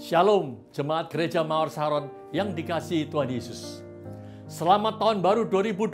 Shalom, jemaat gereja Mawar Saron yang dikasihi Tuhan Yesus. Selamat tahun baru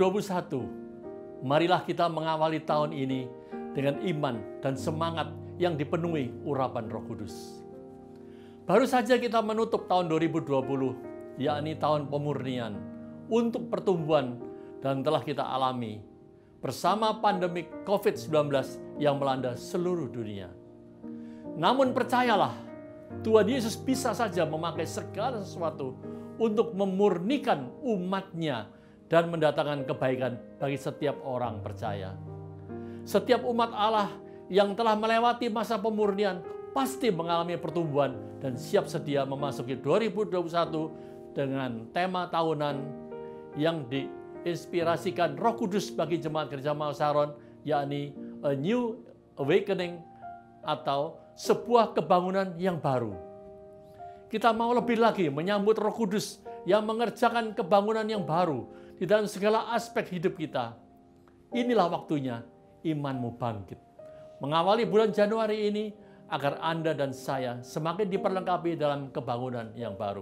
2021. Marilah kita mengawali tahun ini dengan iman dan semangat yang dipenuhi urapan Roh Kudus. Baru saja kita menutup tahun 2020, yakni tahun pemurnian untuk pertumbuhan, dan telah kita alami bersama pandemi COVID-19 yang melanda seluruh dunia. Namun percayalah, Tuhan Yesus bisa saja memakai segala sesuatu untuk memurnikan umat-Nya dan mendatangkan kebaikan bagi setiap orang percaya. Setiap umat Allah yang telah melewati masa pemurnian pasti mengalami pertumbuhan dan siap sedia memasuki 2021 dengan tema tahunan yang diinspirasikan Roh Kudus bagi jemaat gereja Mawar Saron, yakni A New Awakening atau sebuah kebangunan yang baru. Kita mau lebih lagi menyambut Roh Kudus yang mengerjakan kebangunan yang baru di dalam segala aspek hidup kita. Inilah waktunya imanmu bangkit. Mengawali bulan Januari ini agar Anda dan saya semakin diperlengkapi dalam kebangunan yang baru.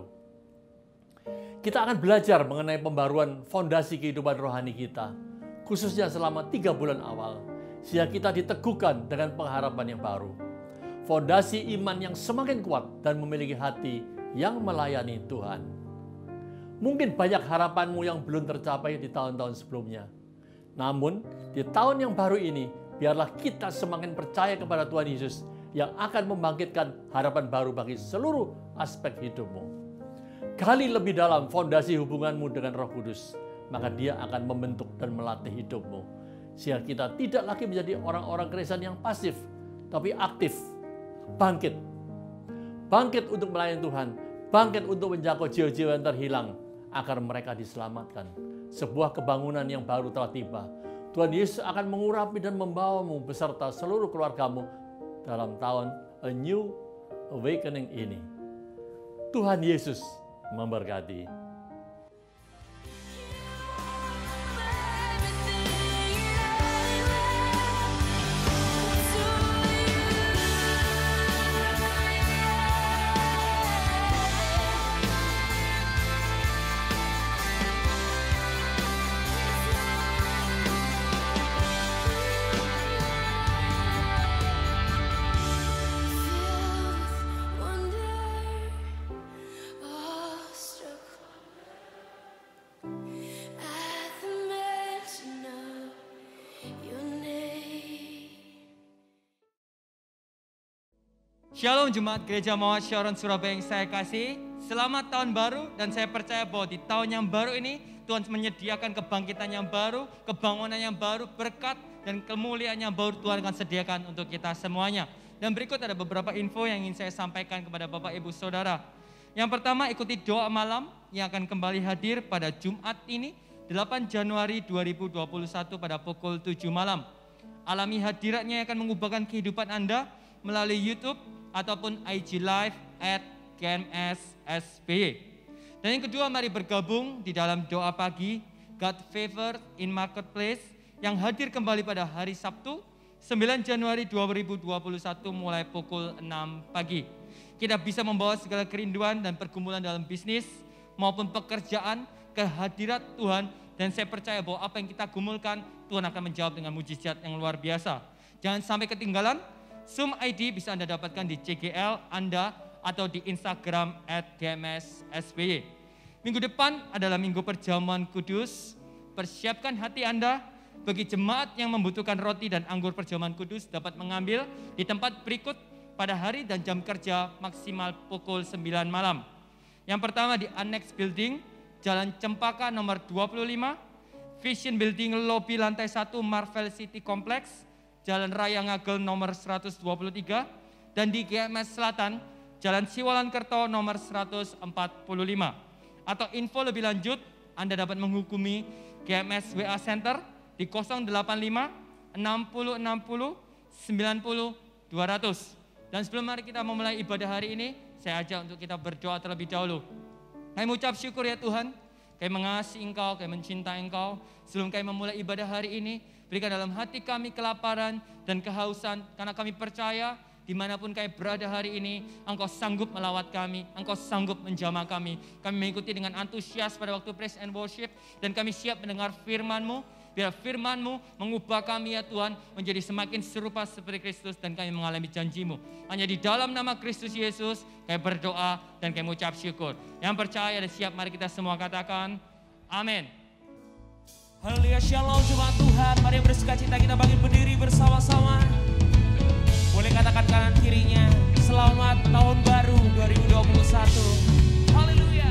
Kita akan belajar mengenai pembaruan fondasi kehidupan rohani kita, khususnya selama 3 bulan awal, sehingga kita diteguhkan dengan pengharapan yang baru. Fondasi iman yang semakin kuat dan memiliki hati yang melayani Tuhan. Mungkin banyak harapanmu yang belum tercapai di tahun-tahun sebelumnya. Namun, di tahun yang baru ini, biarlah kita semakin percaya kepada Tuhan Yesus yang akan membangkitkan harapan baru bagi seluruh aspek hidupmu. Gali lebih dalam fondasi hubunganmu dengan Roh Kudus, maka Dia akan membentuk dan melatih hidupmu. Sehingga kita tidak lagi menjadi orang-orang Kristen yang pasif, tapi aktif. Bangkit untuk melayani Tuhan, bangkit untuk menjangkau jiwa-jiwa yang terhilang agar mereka diselamatkan. Sebuah kebangunan yang baru telah tiba. Tuhan Yesus akan mengurapi dan membawamu beserta seluruh keluargamu dalam tahun A New Awakening ini. Tuhan Yesus memberkati. Shalom jemaat gereja Mawar Saron Surabaya yang saya kasih. Selamat tahun baru, dan saya percaya bahwa di tahun yang baru ini Tuhan menyediakan kebangkitan yang baru, kebangunan yang baru, berkat dan kemuliaan yang baru Tuhan akan sediakan untuk kita semuanya. Dan berikut ada beberapa info yang ingin saya sampaikan kepada Bapak Ibu Saudara. Yang pertama, ikuti doa malam yang akan kembali hadir pada Jumat ini 8 Januari 2021 pada pukul 7 malam. Alami hadiratnya yang akan mengubahkan kehidupan Anda melalui YouTube ataupun IG Live @GMS-SBY. Dan yang kedua, mari bergabung di dalam doa pagi God Favor in Marketplace yang hadir kembali pada hari Sabtu 9 Januari 2021 mulai pukul 6 pagi. Kita bisa membawa segala kerinduan dan pergumulan dalam bisnis maupun pekerjaan ke hadirat Tuhan, dan saya percaya bahwa apa yang kita gumulkan Tuhan akan menjawab dengan mujizat yang luar biasa. Jangan sampai ketinggalan. Zoom ID bisa Anda dapatkan di CGL Anda atau di Instagram @GMS-SBY. Minggu depan adalah minggu perjamuan kudus. Persiapkan hati Anda bagi jemaat yang membutuhkan roti dan anggur perjamuan kudus dapat mengambil di tempat berikut pada hari dan jam kerja maksimal pukul 9 malam. Yang pertama di Annex Building, Jalan Cempaka nomor 25, Vision Building Lobby lantai 1 Marvel City Complex, Jalan Raya Ngagel nomor 123, dan di GMS Selatan, Jalan Siwalan Kerto nomor 145. Atau info lebih lanjut, Anda dapat menghubungi GMS WA Center di 085 60 60 90 200. Dan sebelum mari kita memulai ibadah hari ini, saya ajak untuk kita berdoa terlebih dahulu. Kami mengucap syukur ya Tuhan, kami mengasihi Engkau, kami mencintai Engkau. Sebelum kami memulai ibadah hari ini, berikan dalam hati kami kelaparan dan kehausan, karena kami percaya dimanapun kami berada hari ini, Engkau sanggup melawat kami, Engkau sanggup menjamah kami. Kami mengikuti dengan antusias pada waktu praise and worship, dan kami siap mendengar firman-Mu. Biar firman-Mu mengubah kami ya Tuhan, menjadi semakin serupa seperti Kristus, dan kami mengalami janji-Mu. Hanya di dalam nama Kristus Yesus, kami berdoa dan kami mengucap syukur. Yang percaya dan siap, mari kita semua katakan, amin. Haleluya, shalom jemaat Tuhan. Mari bersukacita kita bangkit berdiri bersama-sama. Boleh katakan kanan kirinya, selamat tahun baru 2021. Haleluya.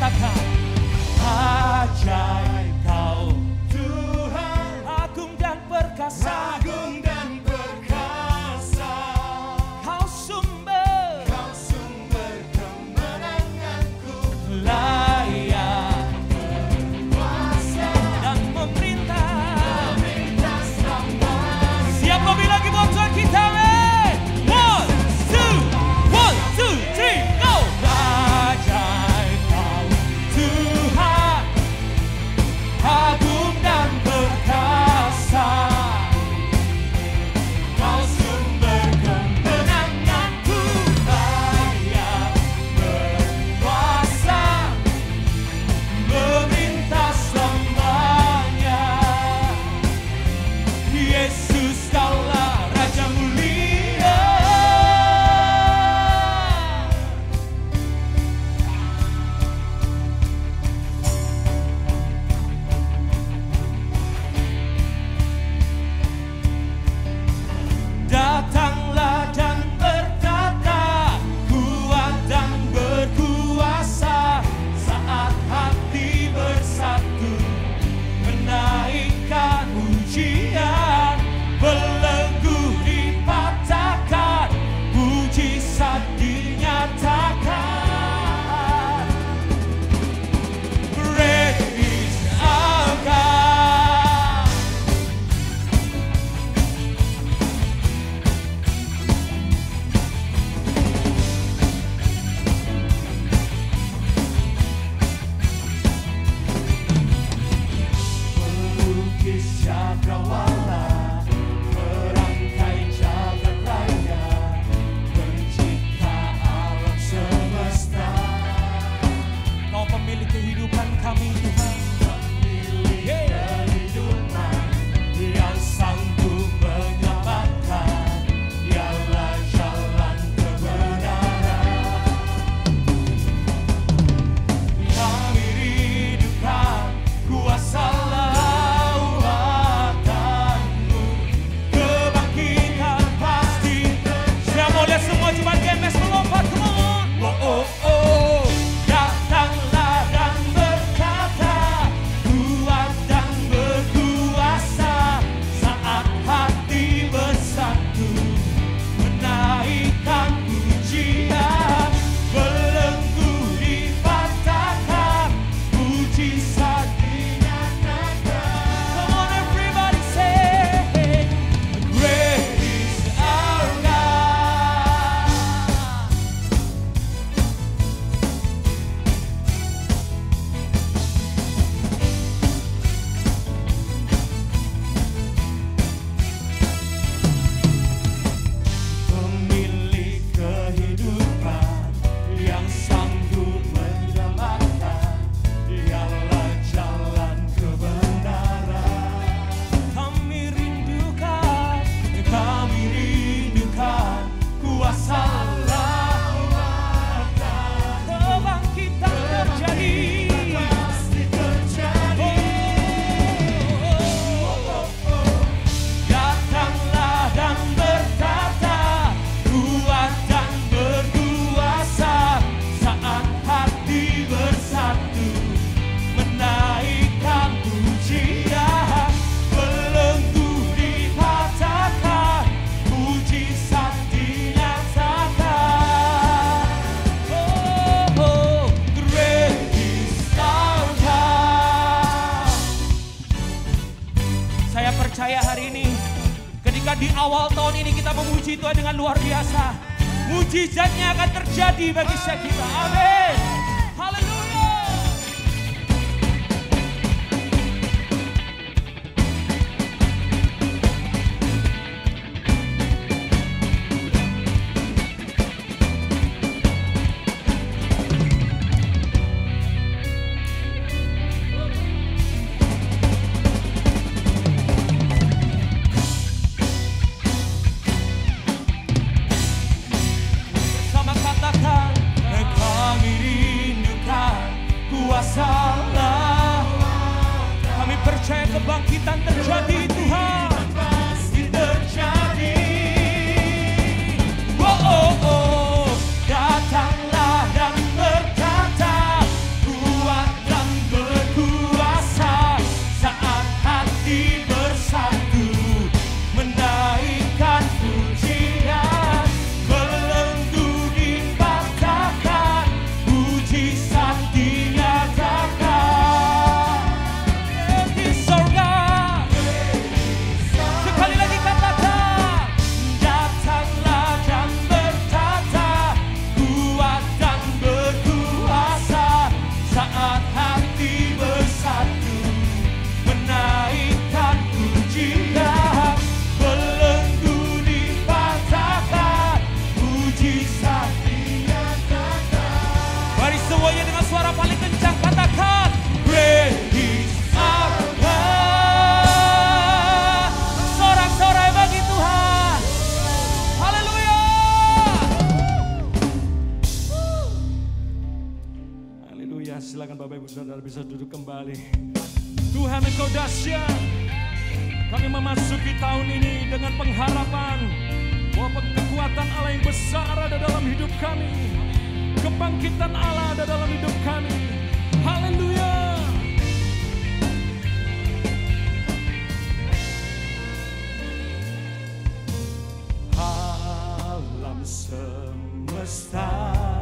katakan, ajaib Kau Tuhan, agung dan perkasa, agung dan perkasa. Kau sumber kemenanganku, layak kuasa dan memerintah selamanya. Siap lebih lagi buat Tuhan kita, men. 1, 2, 3, go. Ajaib Kau Tuhan, agung dan perkasa, Kau sumber kemenanganku, layak berkuasa, memerintah selamanya. Yesus, Kaulah Raja mulia. Datanglah dan berkata, kuat dan berkuasa, saat hati bersatu, menaikkan pujian, belenggu dipatahkan, mujizat dinyatakan. Great is our God. Pelukis cakrawala, merangkai jagat raya, pencipta alam semesta. Kau pemilik kehidupan kami, Tuhan. Pemilik kehidupan yang sanggup menyelamatkan, dialah jalan kebenaran. Kami rindukan kuasa lawatan-Mu, kebangkitan pasti. Saya mau lihat semua cepat gemes melompat, come on. Oh, oh, oh. Datanglah dan berkata, kuat dan berkuasa, saat hati bersatu, menaikkan pujian, belenggu dipatahkan, mujizat dinyatakan. Come on everybody say, great is our God. Pemilik kehidupan yang sanggup menyelamatkan, dialah jalan kebenaran. Kami rindukan kuasa lawatan, kebangkitan terjadi. Pasti terjadi. Datanglah dan berkata, kuat dan berkuasa, saat hati bersatu, menaikkan pujian, belenggu dipatahkan, mujizat dinyatakan. Oh, oh, great is our God. Saya percaya hari ini, ketika di awal tahun ini kita memuji Tuhan dengan luar biasa, mujizatnya akan terjadi bagi setiap kita. Amin. Haleluya. Bersama katakan, kami rindukan kuasa lawatan. Kami percaya kebangkitan terjadi, Tuhan. Pasti terjadi. Oh, oh, oh. Datanglah dan berkata, silakan Bapak Ibu Saudara bisa duduk kembali. Tuhan Engkau dahsyat. Kami memasuki tahun ini dengan pengharapan bahwa kekuatan Allah yang besar ada dalam hidup kami. Kebangkitan Allah ada dalam hidup kami. Haleluya. Alam semesta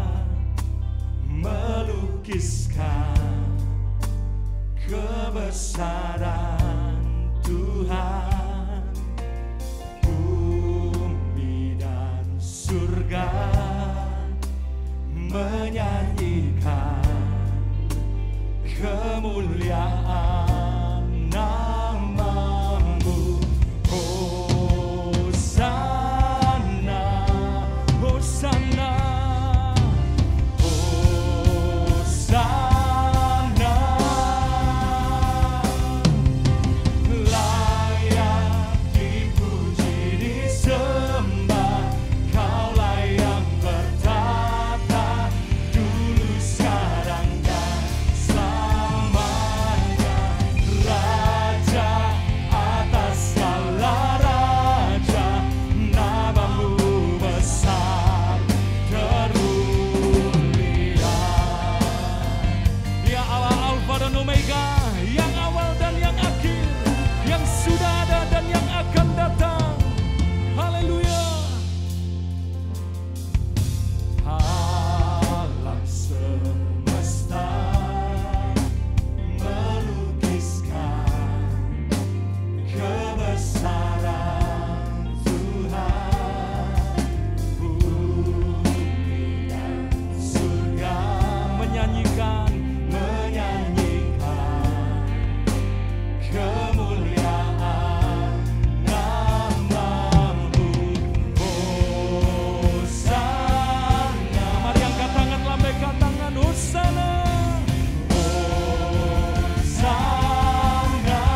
melukiskan kebesaran Tuhan. Bumi dan surga menyanyikan kemuliaan nama-Mu. Hosana, Hosana, Hosana. Layak dipuji, disembah, Kaulah yang bertata dulu, sekarang, dan selamanya. Raja atas segala raja, nama-Mu besar kemuliaan. Ya Allah, Alfa dan Omega, yang awal dan yang akhir, yang sudah ada dan yang akan datang. Haleluya. Alam semesta melukiskan kebesaran Tuhan. Bumi dan surga menyanyikan kemuliaan nama-Mu. Hosana. Mari angkat tangan, lambaikan tangan. Hosana, Hosana.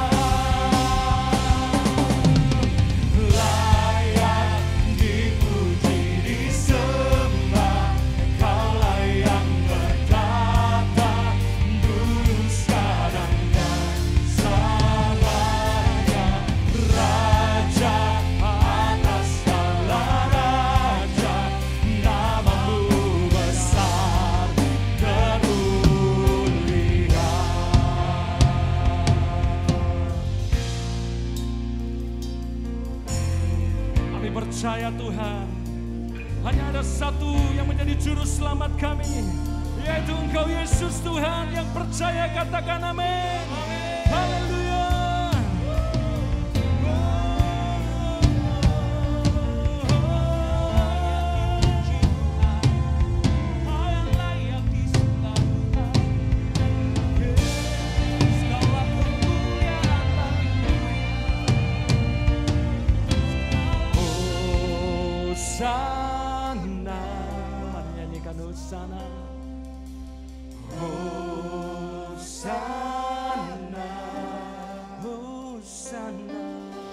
Layak dipuji, disembah, Kaulah yang bertata dulu, sekarang, dan selamanya. Raja atas segala raja, nama-Mu besar kemuliaan. Kami percaya Tuhan, hanya ada satu yang menjadi juru selamat kami, yaitu Engkau Yesus Tuhan. Yang percaya katakan amin. Haleluya. Hosana, mari nyanyikan Hosana. Hosana, Hosana,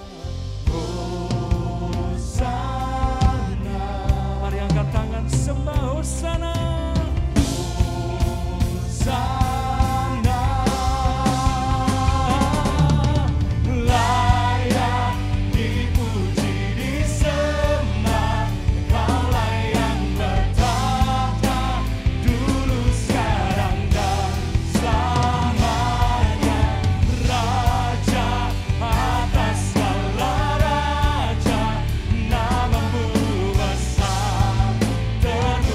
Hosana. Mari angkat tangan, sembah Hosana. Hosana. Layak dipuji, disembah, Kaulah yang bertata dulu, sekarang, dan selamanya. Raja atas segala raja, nama-Mu besar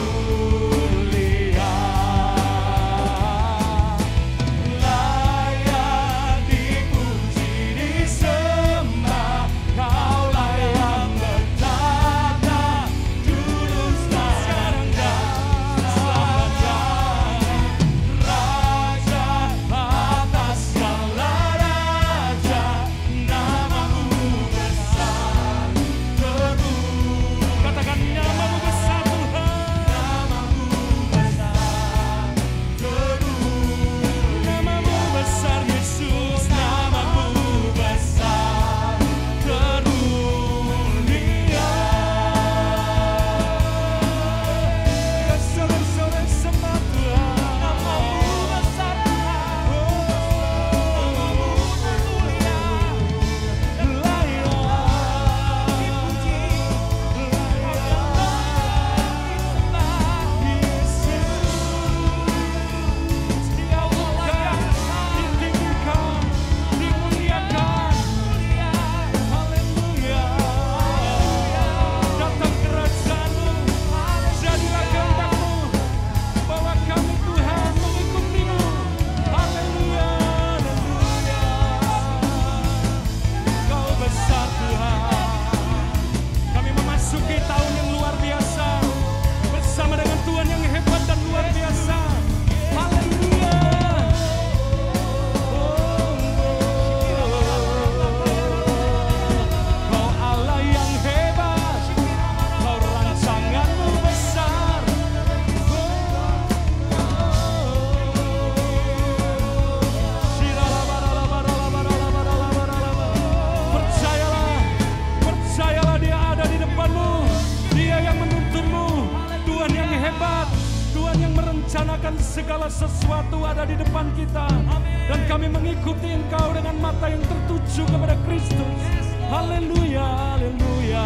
merencanakan segala sesuatu ada di depan kita. Dan kami mengikuti Engkau dengan mata yang tertuju kepada Kristus. Haleluya, haleluya.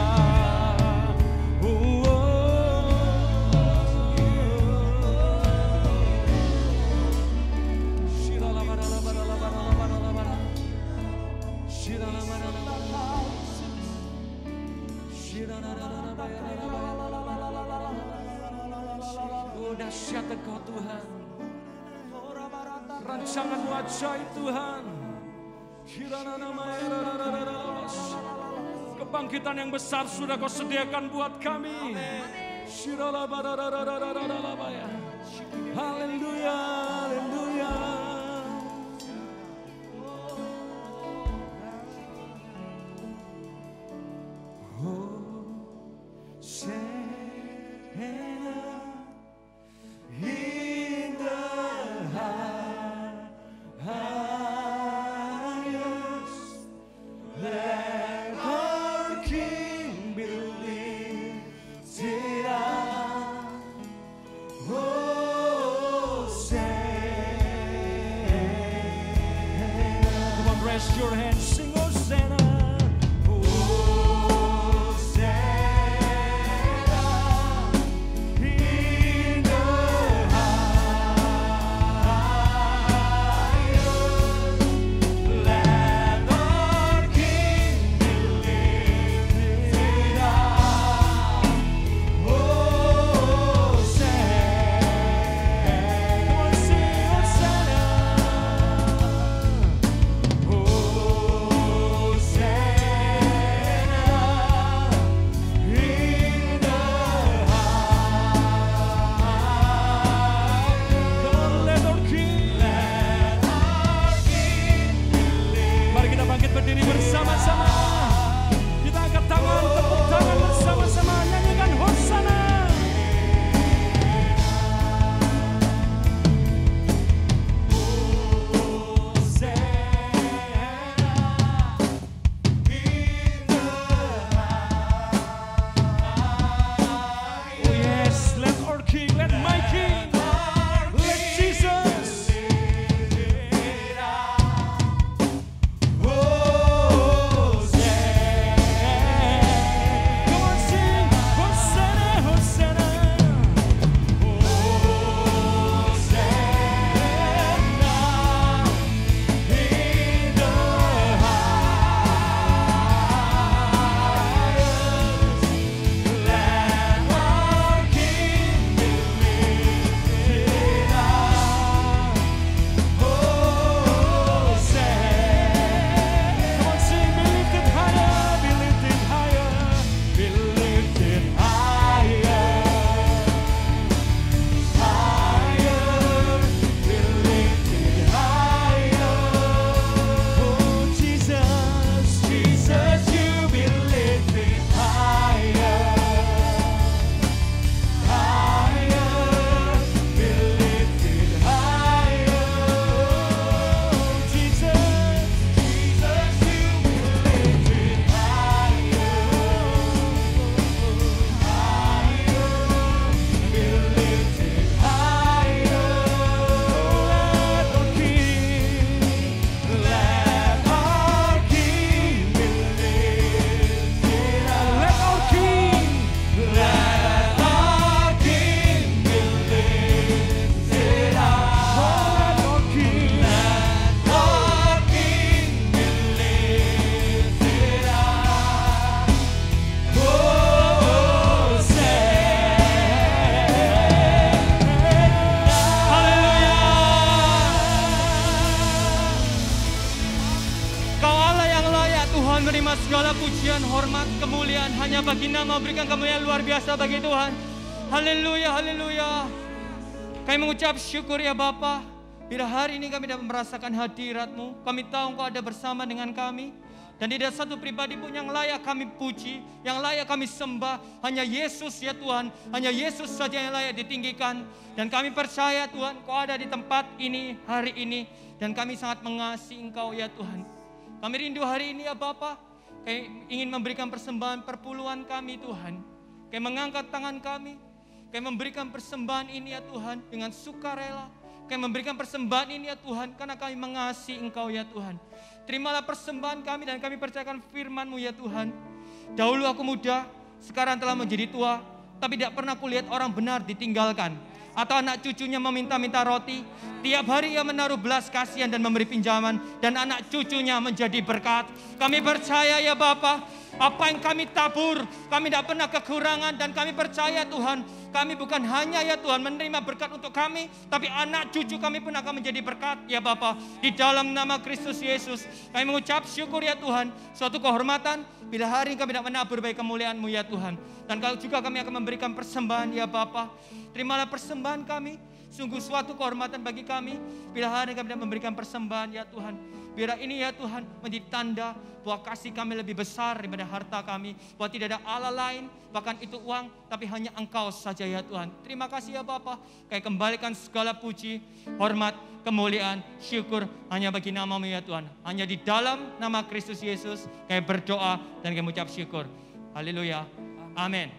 Dahsyat Engkau Tuhan, rancangan-Mu ajaib Tuhan. Kebangkitan yang besar sudah Kau sediakan buat kami. Haleluya, haleluya. Raise your hands, sing Hosanna. Berdiri bersama-sama, kita angkat tangan, tepuk tangan bersama-sama, nyanyikan Hosanna. Oh yes, let our King, let my King, let Jesus. Menerima segala pujian, hormat, kemuliaan hanya bagi nama, berikan kemuliaan luar biasa bagi Tuhan. Haleluya, haleluya. Kami mengucap syukur ya Bapa. Bila hari ini kami dapat merasakan hadirat-Mu, kami tahu Engkau ada bersama dengan kami. Dan tidak satu pribadi pun yang layak kami puji, yang layak kami sembah. Hanya Yesus ya Tuhan, hanya Yesus saja yang layak ditinggikan. Dan kami percaya Tuhan, Engkau ada di tempat ini, hari ini. Dan kami sangat mengasihi Engkau ya Tuhan. Kami rindu hari ini ya Bapa, kami ingin memberikan persembahan perpuluhan kami Tuhan. Kami mengangkat tangan kami, Kami memberikan persembahan ini ya Tuhan dengan sukarela. Kami memberikan persembahan ini ya Tuhan karena kami mengasihi Engkau ya Tuhan. Terimalah persembahan kami dan kami percayakan firman-Mu ya Tuhan. Dahulu aku muda, sekarang telah menjadi tua, tapi tidak pernah kulihat orang benar ditinggalkan atau anak cucunya meminta-minta roti. Tiap hari ia menaruh belas kasihan dan memberi pinjaman, dan anak cucunya menjadi berkat. Kami percaya ya Bapa, apa yang kami tabur, kami tidak pernah kekurangan, dan kami percaya Tuhan, kami bukan hanya ya Tuhan menerima berkat untuk kami, tapi anak cucu kami pun akan menjadi berkat ya Bapa. Di dalam nama Kristus Yesus, kami mengucap syukur ya Tuhan, suatu kehormatan bila hari kami tidak menabur bagi kemuliaan-Mu ya Tuhan. Dan kalau juga kami akan memberikan persembahan ya Bapa, terimalah persembahan kami, sungguh suatu kehormatan bagi kami bila hari kami tidak memberikan persembahan ya Tuhan. Biar ini ya Tuhan menjadi tanda bahwa kasih kami lebih besar daripada harta kami, bahwa tidak ada Allah lain, bahkan itu uang, tapi hanya Engkau saja ya Tuhan. Terima kasih ya Bapa, kami kembalikan segala puji, hormat, kemuliaan, syukur hanya bagi nama-Mu ya Tuhan. Hanya di dalam nama Kristus Yesus kami berdoa dan kami mengucap syukur. Haleluya. Amin.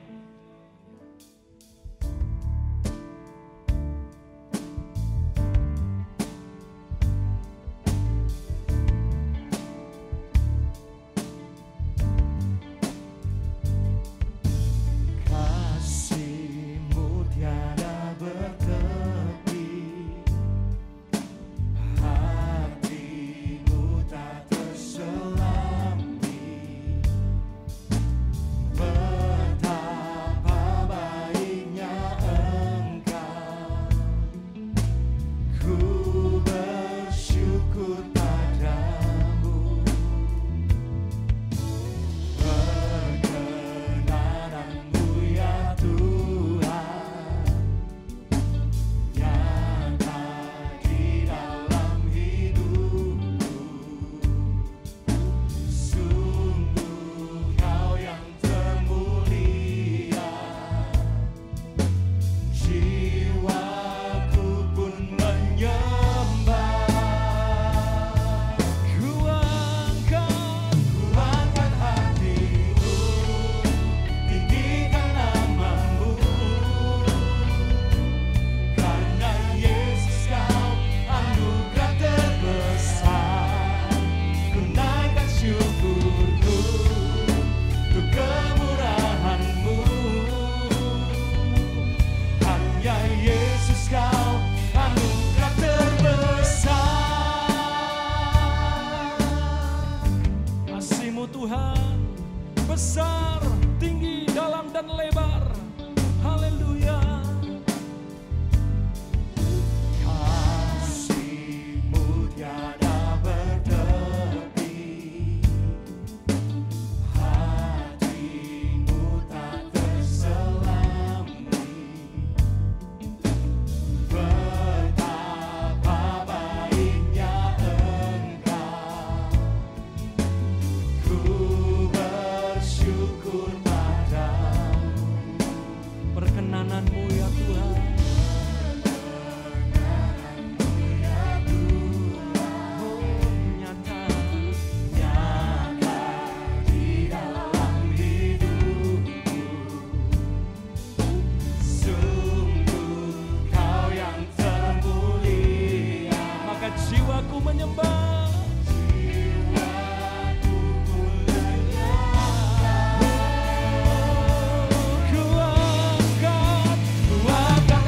Ku angkat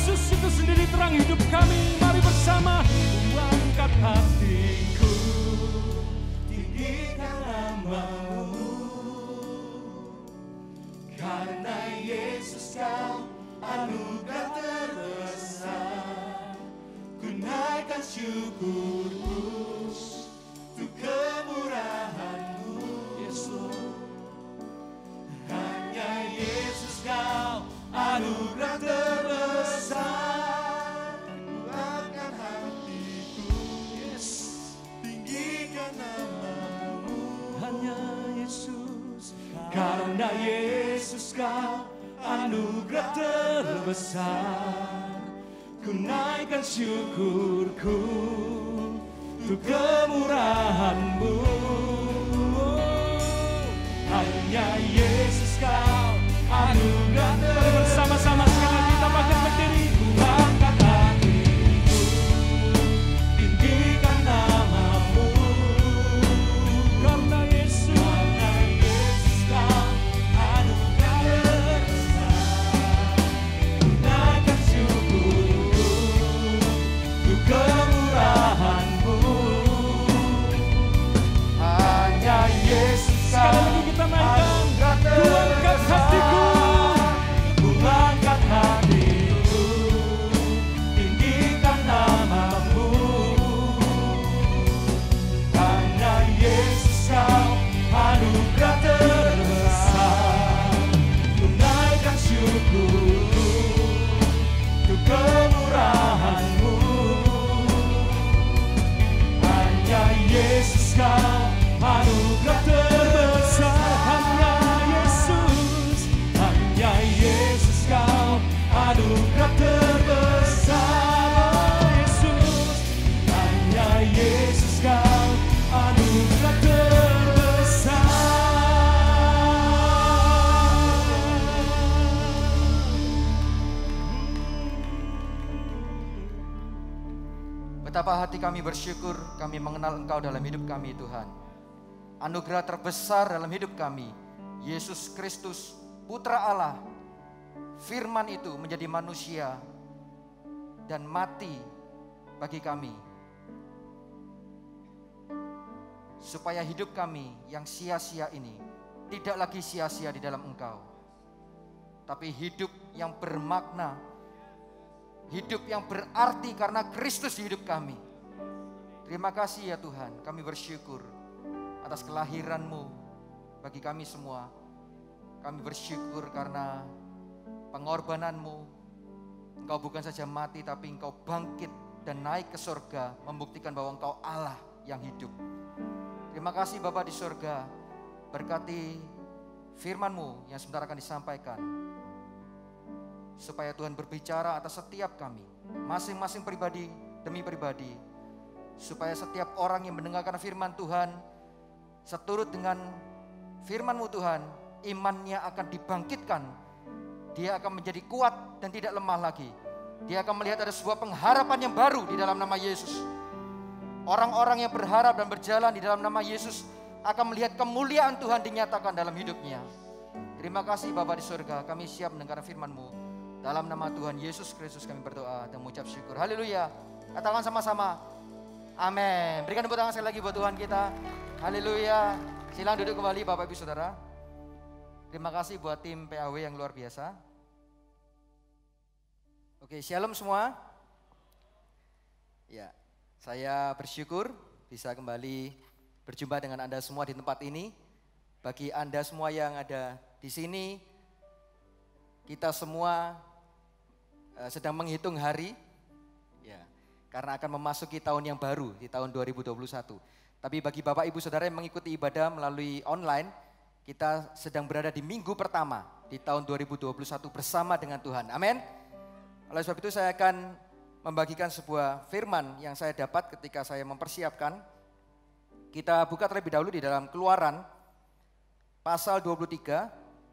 Yesus itu sendiri terang hidup kami. Mari bersama angkat hatiku, tinggikan namamu, karena Yesus kau anugerah terbesar. Ku naikkan syukurku untuk kemurahan-Mu, Yesus. Hanya Yesus kau anugerah terbesar. Ku angkat hatiku, yes, tinggikan namamu. hanya Yesus, karena Yesus kau anugerah terbesar. Ku naikkan syukurku untuk kemurahan-Mu. Hanya Yesus kau anugerah terbesar. Bersama-sama sekali kita bangkit berdiri. Ku angkat hatiku, tinggikan namamu, karena Yesus kau anugerah terbesar. Ku naikkan syukurku untuk kemurahan-Mu. Hanya Yesus kau. Sekali lagi kita naikkan. Ku angkat hatiku, ku angkat hatiku, tinggikan namamu, hanya Yesus kau anugerah terbesar. Ku naikkan syukurku untuk kemurahan-Mu. Hanya Yesus kau anugerah terbesar. Hanya Yesus kau anugerah terbesar. Yesus, hanya Yesus kau anugerah terbesar. Betapa hati kami bersyukur kami mengenal Engkau dalam hidup kami, Tuhan. Anugerah terbesar dalam hidup kami, Yesus Kristus, Putra Allah, Firman itu menjadi manusia dan mati bagi kami, supaya hidup kami yang sia-sia ini tidak lagi sia-sia di dalam Engkau, tapi hidup yang bermakna, hidup yang berarti karena Kristus di hidup kami. Terima kasih ya Tuhan, kami bersyukur atas kelahiran-Mu bagi kami semua. Kami bersyukur karena pengorbanan-Mu. Engkau bukan saja mati, tapi Engkau bangkit dan naik ke surga, membuktikan bahwa Engkau Allah yang hidup. Terima kasih Bapa di surga, berkati firman-Mu yang sebentar akan disampaikan, supaya Tuhan berbicara atas setiap kami, masing-masing pribadi demi pribadi, supaya setiap orang yang mendengarkan firman Tuhan, seturut dengan firman-Mu Tuhan, imannya akan dibangkitkan. Dia akan menjadi kuat dan tidak lemah lagi. Dia akan melihat ada sebuah pengharapan yang baru di dalam nama Yesus. Orang-orang yang berharap dan berjalan di dalam nama Yesus akan melihat kemuliaan Tuhan dinyatakan dalam hidupnya. Terima kasih Bapa di surga, kami siap mendengar firman-Mu. Dalam nama Tuhan Yesus Kristus kami berdoa dan mengucap syukur. Haleluya. Katakan sama-sama, amin. Berikan tepuk tangan sekali lagi buat Tuhan kita. Haleluya. Silakan duduk kembali Bapak Ibu Saudara. Terima kasih buat tim PAW yang luar biasa. Oke, shalom semua. Ya, saya bersyukur bisa kembali berjumpa dengan Anda semua di tempat ini. Bagi Anda semua yang ada di sini, kita semua sedang menghitung hari, ya, karena akan memasuki tahun yang baru di tahun 2021. Tapi bagi Bapak Ibu Saudara yang mengikuti ibadah melalui online, kita sedang berada di minggu pertama di tahun 2021 bersama dengan Tuhan. Amin. Oleh sebab itu saya akan membagikan sebuah firman yang saya dapat ketika saya mempersiapkan. Kita buka terlebih dahulu di dalam Keluaran pasal 23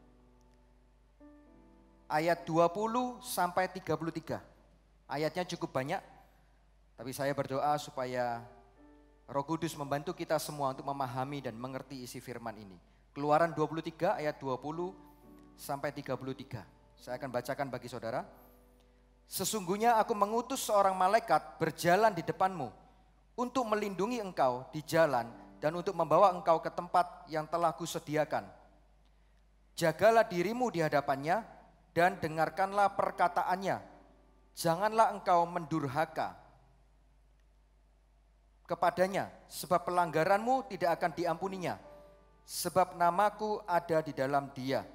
ayat 20 sampai 33. Ayatnya cukup banyak, tapi saya berdoa supaya Roh Kudus membantu kita semua untuk memahami dan mengerti isi firman ini. Keluaran 23 ayat 20 sampai 33. Saya akan bacakan bagi saudara. Sesungguhnya aku mengutus seorang malaikat berjalan di depanmu untuk melindungi engkau di jalan dan untuk membawa engkau ke tempat yang telah kusediakan. Jagalah dirimu di hadapannya dan dengarkanlah perkataannya. Janganlah engkau mendurhaka kepadanya, sebab pelanggaranmu tidak akan diampuninya, sebab namaku ada di dalam dia.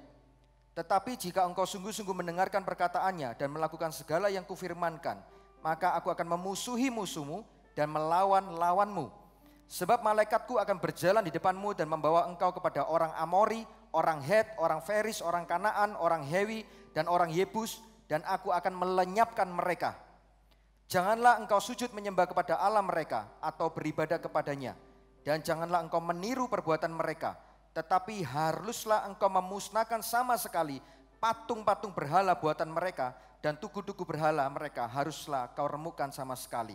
Tetapi jika engkau sungguh-sungguh mendengarkan perkataannya dan melakukan segala yang kufirmankan, maka aku akan memusuhi musuhmu dan melawan lawanmu. Sebab malaikatku akan berjalan di depanmu dan membawa engkau kepada orang Amori, orang Het, orang Feris, orang Kanaan, orang Hewi, dan orang Yebus, dan aku akan melenyapkan mereka. Janganlah engkau sujud menyembah kepada Allah mereka atau beribadah kepadanya, dan janganlah engkau meniru perbuatan mereka, tetapi haruslah engkau memusnahkan sama sekali patung-patung berhala buatan mereka, dan tugu-tugu berhala mereka haruslah kau remukkan sama sekali.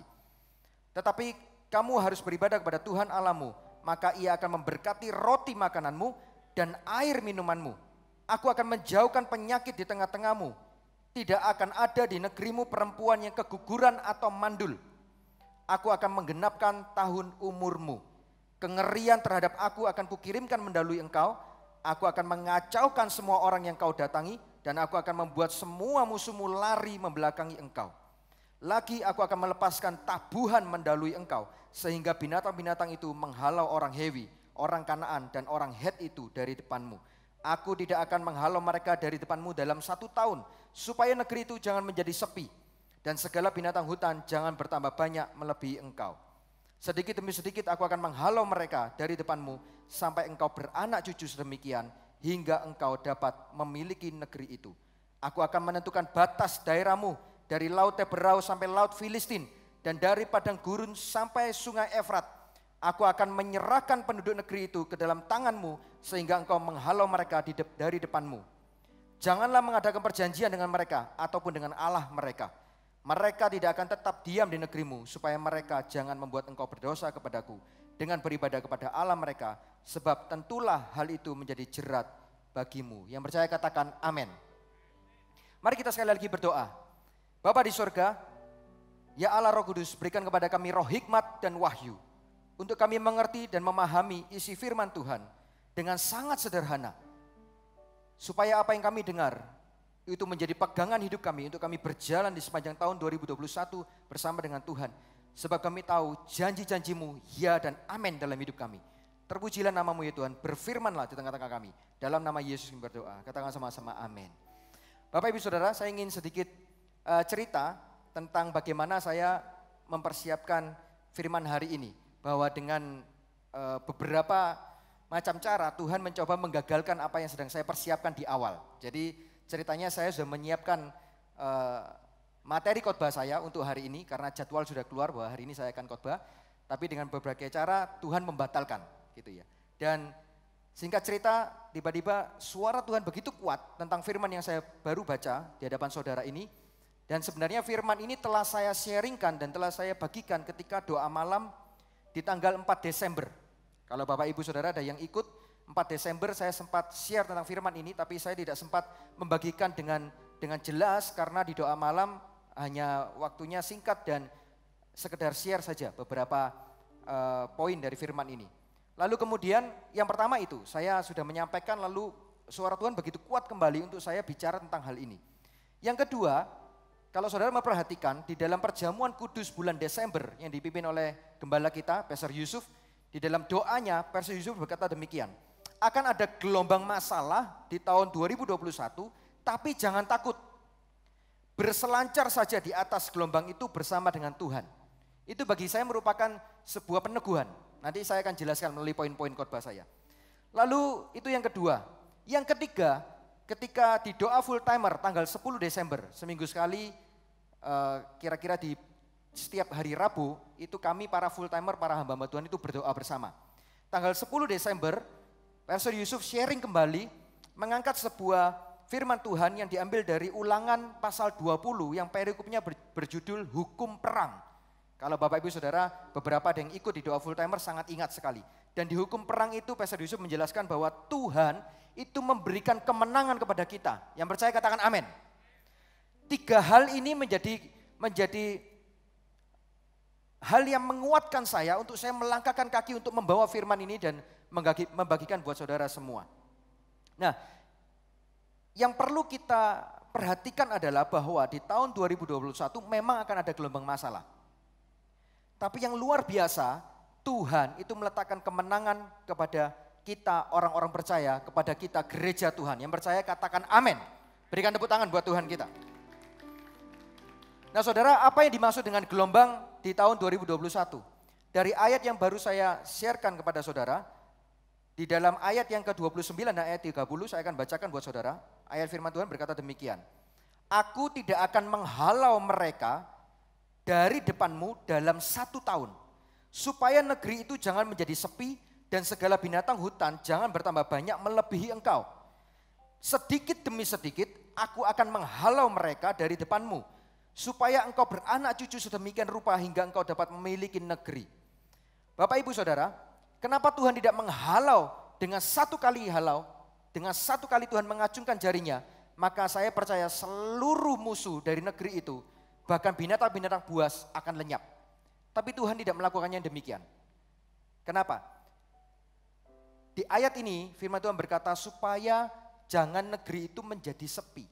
Tetapi kamu harus beribadah kepada Tuhan Allahmu, maka Ia akan memberkati roti makananmu dan air minumanmu. Aku akan menjauhkan penyakit di tengah-tengahmu. Tidak akan ada di negerimu perempuan yang keguguran atau mandul. Aku akan menggenapkan tahun umurmu. Kengerian terhadap aku akan kukirimkan mendahului engkau. Aku akan mengacaukan semua orang yang kau datangi, dan aku akan membuat semua musuhmu lari membelakangi engkau. Lagi aku akan melepaskan tabuhan mendahului engkau, sehingga binatang-binatang itu menghalau orang Hewi, orang Kanaan, dan orang Het itu dari depanmu. Aku tidak akan menghalau mereka dari depanmu dalam 1 tahun, supaya negeri itu jangan menjadi sepi, dan segala binatang hutan jangan bertambah banyak melebihi engkau. Sedikit demi sedikit aku akan menghalau mereka dari depanmu, sampai engkau beranak cucu sedemikian, hingga engkau dapat memiliki negeri itu. Aku akan menentukan batas daerahmu, dari laut Teberau sampai laut Filistin, dan dari padang gurun sampai sungai Efrat. Aku akan menyerahkan penduduk negeri itu ke dalam tanganmu, sehingga engkau menghalau mereka dari depanmu. Janganlah mengadakan perjanjian dengan mereka ataupun dengan Allah mereka. Mereka tidak akan tetap diam di negerimu, supaya mereka jangan membuat engkau berdosa kepadaku dengan beribadah kepada Allah mereka, sebab tentulah hal itu menjadi jerat bagimu. Yang percaya katakan amin. Mari kita sekali lagi berdoa. Bapa di surga, ya Allah Roh Kudus, berikan kepada kami roh hikmat dan wahyu, untuk kami mengerti dan memahami isi firman Tuhan dengan sangat sederhana, supaya apa yang kami dengar itu menjadi pegangan hidup kami untuk kami berjalan di sepanjang tahun 2021 bersama dengan Tuhan. Sebab kami tahu janji-janjimu ya dan amin dalam hidup kami. Terpujilah namamu ya Tuhan, berfirmanlah di tengah-tengah kami. Dalam nama Yesus kami berdoa, katakan sama-sama amin. Bapak Ibu Saudara, saya ingin sedikit cerita tentang bagaimana saya mempersiapkan firman hari ini. Bahwa dengan beberapa macam cara Tuhan mencoba menggagalkan apa yang sedang saya persiapkan di awal. Jadi ceritanya saya sudah menyiapkan materi khotbah saya untuk hari ini, karena jadwal sudah keluar bahwa hari ini saya akan khotbah. Tapi dengan berbagai cara Tuhan membatalkan gitu ya. Dan singkat cerita, tiba-tiba suara Tuhan begitu kuat tentang firman yang saya baru baca di hadapan saudara ini. Dan sebenarnya firman ini telah saya sharingkan dan telah saya bagikan ketika doa malam di tanggal 4 Desember. Kalau Bapak Ibu Saudara ada yang ikut, 4 Desember saya sempat share tentang firman ini, tapi saya tidak sempat membagikan dengan jelas karena di doa malam hanya waktunya singkat dan sekedar share saja beberapa poin dari firman ini. Lalu kemudian yang pertama itu saya sudah menyampaikan, lalu suara Tuhan begitu kuat kembali untuk saya bicara tentang hal ini. Yang kedua, kalau saudara memperhatikan di dalam perjamuan kudus bulan Desember yang dipimpin oleh gembala kita, Pastor Yusuf, di dalam doanya Pastor Yusuf berkata demikian, akan ada gelombang masalah di tahun 2021, tapi jangan takut. Berselancar saja di atas gelombang itu bersama dengan Tuhan. Itu bagi saya merupakan sebuah peneguhan. Nanti saya akan jelaskan melalui poin-poin khotbah saya. Lalu itu yang kedua. Yang ketiga, ketika di doa full timer tanggal 10 Desember, seminggu sekali, kira-kira di setiap hari Rabu, itu kami para full timer, para hamba-hamba Tuhan itu berdoa bersama. Tanggal 10 Desember, Pastor Yusuf sharing kembali, mengangkat sebuah firman Tuhan yang diambil dari Ulangan pasal 20 yang perikopnya berjudul Hukum Perang. Kalau Bapak Ibu Saudara, beberapa ada yang ikut di doa full timer sangat ingat sekali. Dan di Hukum Perang itu Pastor Yusuf menjelaskan bahwa Tuhan itu memberikan kemenangan kepada kita. Yang percaya katakan amin. Tiga hal ini menjadi hal yang menguatkan saya untuk saya melangkahkan kaki untuk membawa firman ini dan membagikan buat saudara semua. Nah, yang perlu kita perhatikan adalah bahwa di tahun 2021 memang akan ada gelombang masalah. Tapi yang luar biasa, Tuhan itu meletakkan kemenangan kepada kita orang-orang percaya, kepada kita gereja Tuhan. Yang percaya katakan amin. Berikan tepuk tangan buat Tuhan kita. Nah saudara, apa yang dimaksud dengan gelombang di tahun 2021? Dari ayat yang baru saya sharekan kepada saudara, di dalam ayat yang ke-29 dan ayat 30 saya akan bacakan buat saudara. Ayat firman Tuhan berkata demikian. Aku tidak akan menghalau mereka dari depanmu dalam 1 tahun. Supaya negeri itu jangan menjadi sepi dan segala binatang hutan jangan bertambah banyak melebihi engkau. Sedikit demi sedikit aku akan menghalau mereka dari depanmu. Supaya engkau beranak cucu sedemikian rupa hingga engkau dapat memiliki negeri. Bapak ibu saudara, kenapa Tuhan tidak menghalau dengan 1 kali halau, dengan 1 kali Tuhan mengacungkan jarinya, maka saya percaya seluruh musuh dari negeri itu, bahkan binatang-binatang buas akan lenyap. Tapi Tuhan tidak melakukannya demikian. Kenapa? Di ayat ini firman Tuhan berkata supaya jangan negeri itu menjadi sepi.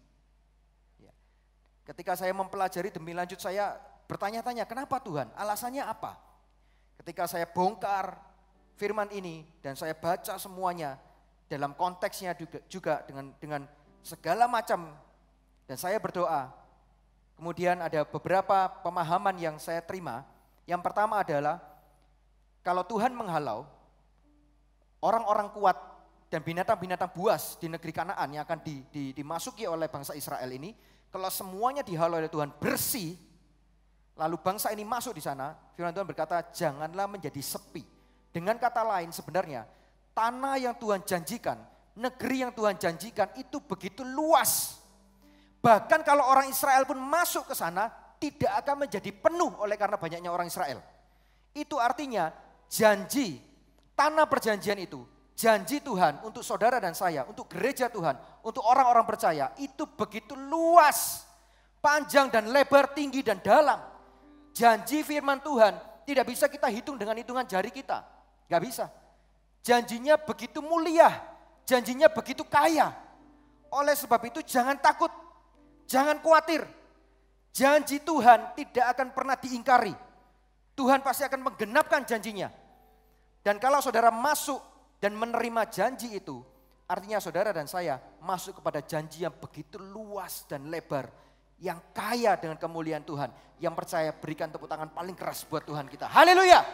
Ketika saya mempelajari demi lanjut saya bertanya-tanya kenapa Tuhan, alasannya apa? Ketika saya bongkar firman ini dan saya baca semuanya dalam konteksnya juga dengan segala macam dan saya berdoa. Kemudian ada beberapa pemahaman yang saya terima. Yang pertama adalah kalau Tuhan menghalau orang-orang kuat dan binatang-binatang buas di negeri Kanaan yang akan dimasuki oleh bangsa Israel ini, kalau semuanya dihalau oleh Tuhan bersih, lalu bangsa ini masuk di sana, firman Tuhan berkata janganlah menjadi sepi. Dengan kata lain sebenarnya tanah yang Tuhan janjikan, negeri yang Tuhan janjikan itu begitu luas. Bahkan kalau orang Israel pun masuk ke sana tidak akan menjadi penuh oleh karena banyaknya orang Israel. Itu artinya janji, tanah perjanjian itu, janji Tuhan untuk saudara dan saya, untuk gereja Tuhan, untuk orang-orang percaya itu begitu luas, panjang dan lebar, tinggi dan dalam. Janji firman Tuhan tidak bisa kita hitung dengan hitungan jari kita, gak bisa. Janjinya begitu mulia, janjinya begitu kaya. Oleh sebab itu jangan takut, jangan khawatir. Janji Tuhan tidak akan pernah diingkari. Tuhan pasti akan menggenapkan janjinya. Dan kalau saudara masuk dan menerima janji itu, artinya saudara dan saya masuk kepada janji yang begitu luas dan lebar, yang kaya dengan kemuliaan Tuhan. Yang percaya berikan tepuk tangan paling keras buat Tuhan kita. Haleluya!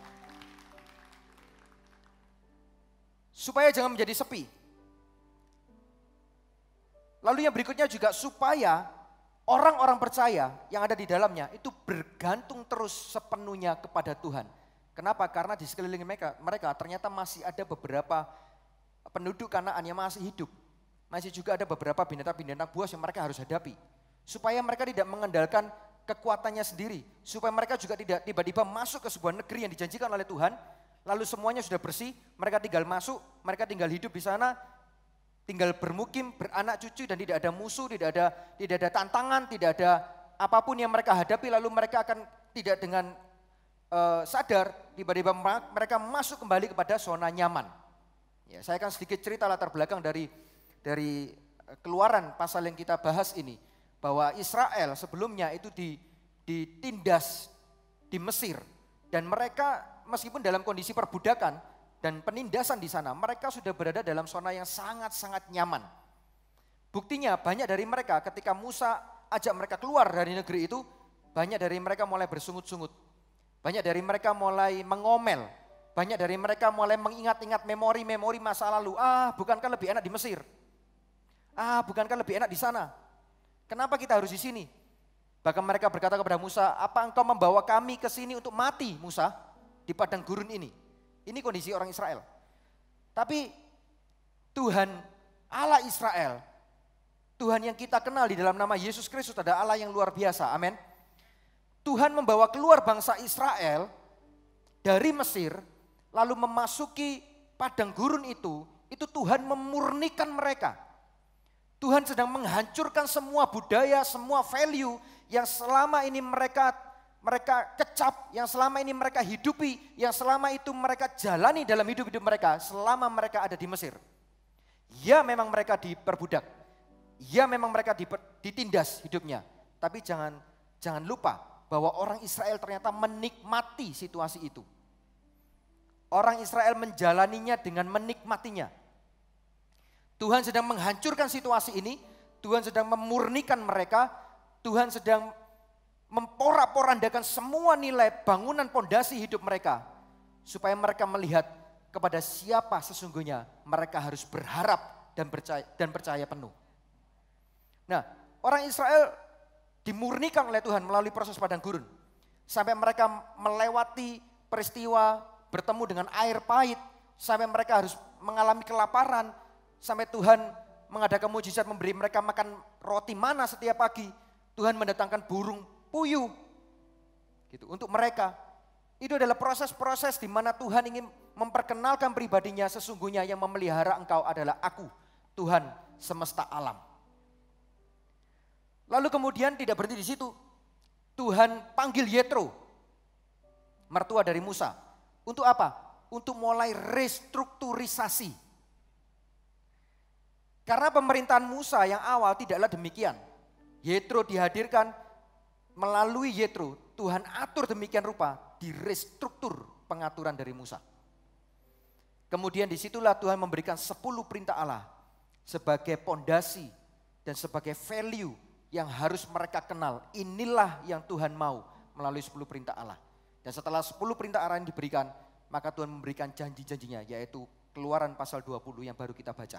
Supaya jangan menjadi sepi. Lalu yang berikutnya juga supaya orang-orang percaya yang ada di dalamnya itu bergantung terus sepenuhnya kepada Tuhan. Kenapa? Karena di sekeliling mereka ternyata masih ada beberapa penduduk Kanaan yang masih hidup. Masih juga ada beberapa binatang-binatang buas yang mereka harus hadapi. Supaya mereka tidak mengandalkan kekuatannya sendiri. Supaya mereka juga tidak tiba-tiba masuk ke sebuah negeri yang dijanjikan oleh Tuhan. Lalu semuanya sudah bersih, mereka tinggal masuk, mereka tinggal hidup di sana. Tinggal bermukim, beranak cucu dan tidak ada musuh, tidak ada tantangan, tidak ada apapun yang mereka hadapi. Lalu mereka akan tidak dengan sadar, tiba-tiba mereka masuk kembali kepada zona nyaman. Ya, saya akan sedikit cerita latar belakang dari Keluaran pasal yang kita bahas ini. Bahwa Israel sebelumnya itu ditindas di Mesir. Dan mereka meskipun dalam kondisi perbudakan dan penindasan di sana, mereka sudah berada dalam zona yang sangat-sangat nyaman. Buktinya banyak dari mereka ketika Musa ajak mereka keluar dari negeri itu, banyak dari mereka mulai bersungut-sungut. Banyak dari mereka mulai mengomel. Banyak dari mereka mulai mengingat-ingat memori-memori masa lalu. Bukankah lebih enak di Mesir? Bukankah lebih enak di sana? Kenapa kita harus di sini? Bahkan mereka berkata kepada Musa, apa engkau membawa kami ke sini untuk mati, Musa, di padang gurun ini? Ini kondisi orang Israel. Tapi Tuhan Allah Israel, Tuhan yang kita kenal di dalam nama Yesus Kristus adalah Allah yang luar biasa. Amin. Tuhan membawa keluar bangsa Israel dari Mesir, lalu memasuki padang gurun itu Tuhan memurnikan mereka. Tuhan sedang menghancurkan semua budaya, semua value yang selama ini mereka kecap, yang selama ini mereka hidupi, yang selama itu mereka jalani dalam hidup-hidup mereka selama mereka ada di Mesir. Ya memang mereka diperbudak, ya memang mereka ditindas hidupnya, tapi jangan lupa bahwa orang Israel ternyata menikmati situasi itu. Orang Israel menjalaninya dengan menikmatinya. Tuhan sedang menghancurkan situasi ini, Tuhan sedang memurnikan mereka, Tuhan sedang memporak-porandakan semua nilai bangunan pondasi hidup mereka. Supaya mereka melihat kepada siapa sesungguhnya mereka harus berharap dan percaya penuh. Nah, orang Israel dimurnikan oleh Tuhan melalui proses padang gurun. Sampai mereka melewati peristiwa bertemu dengan air pahit, sampai mereka harus mengalami kelaparan, sampai Tuhan mengadakan mujizat memberi mereka makan roti mana setiap pagi. Tuhan mendatangkan burung puyuh gitu untuk mereka. Itu adalah proses-proses di mana Tuhan ingin memperkenalkan pribadinya, sesungguhnya yang memelihara engkau adalah aku, Tuhan semesta alam. Lalu kemudian tidak berhenti di situ. Tuhan panggil Yetro, mertua dari Musa. Untuk apa? Untuk mulai restrukturisasi. Karena pemerintahan Musa yang awal tidaklah demikian. Yetro dihadirkan, melalui Yetro Tuhan atur demikian rupa, direstruktur pengaturan dari Musa. Kemudian disitulah Tuhan memberikan 10 perintah Allah sebagai pondasi dan sebagai value yang harus mereka kenal. Inilah yang Tuhan mau melalui 10 perintah Allah. Dan setelah 10 perintah Allah yang diberikan, maka Tuhan memberikan janji-janjinya, yaitu Keluaran pasal 20 yang baru kita baca.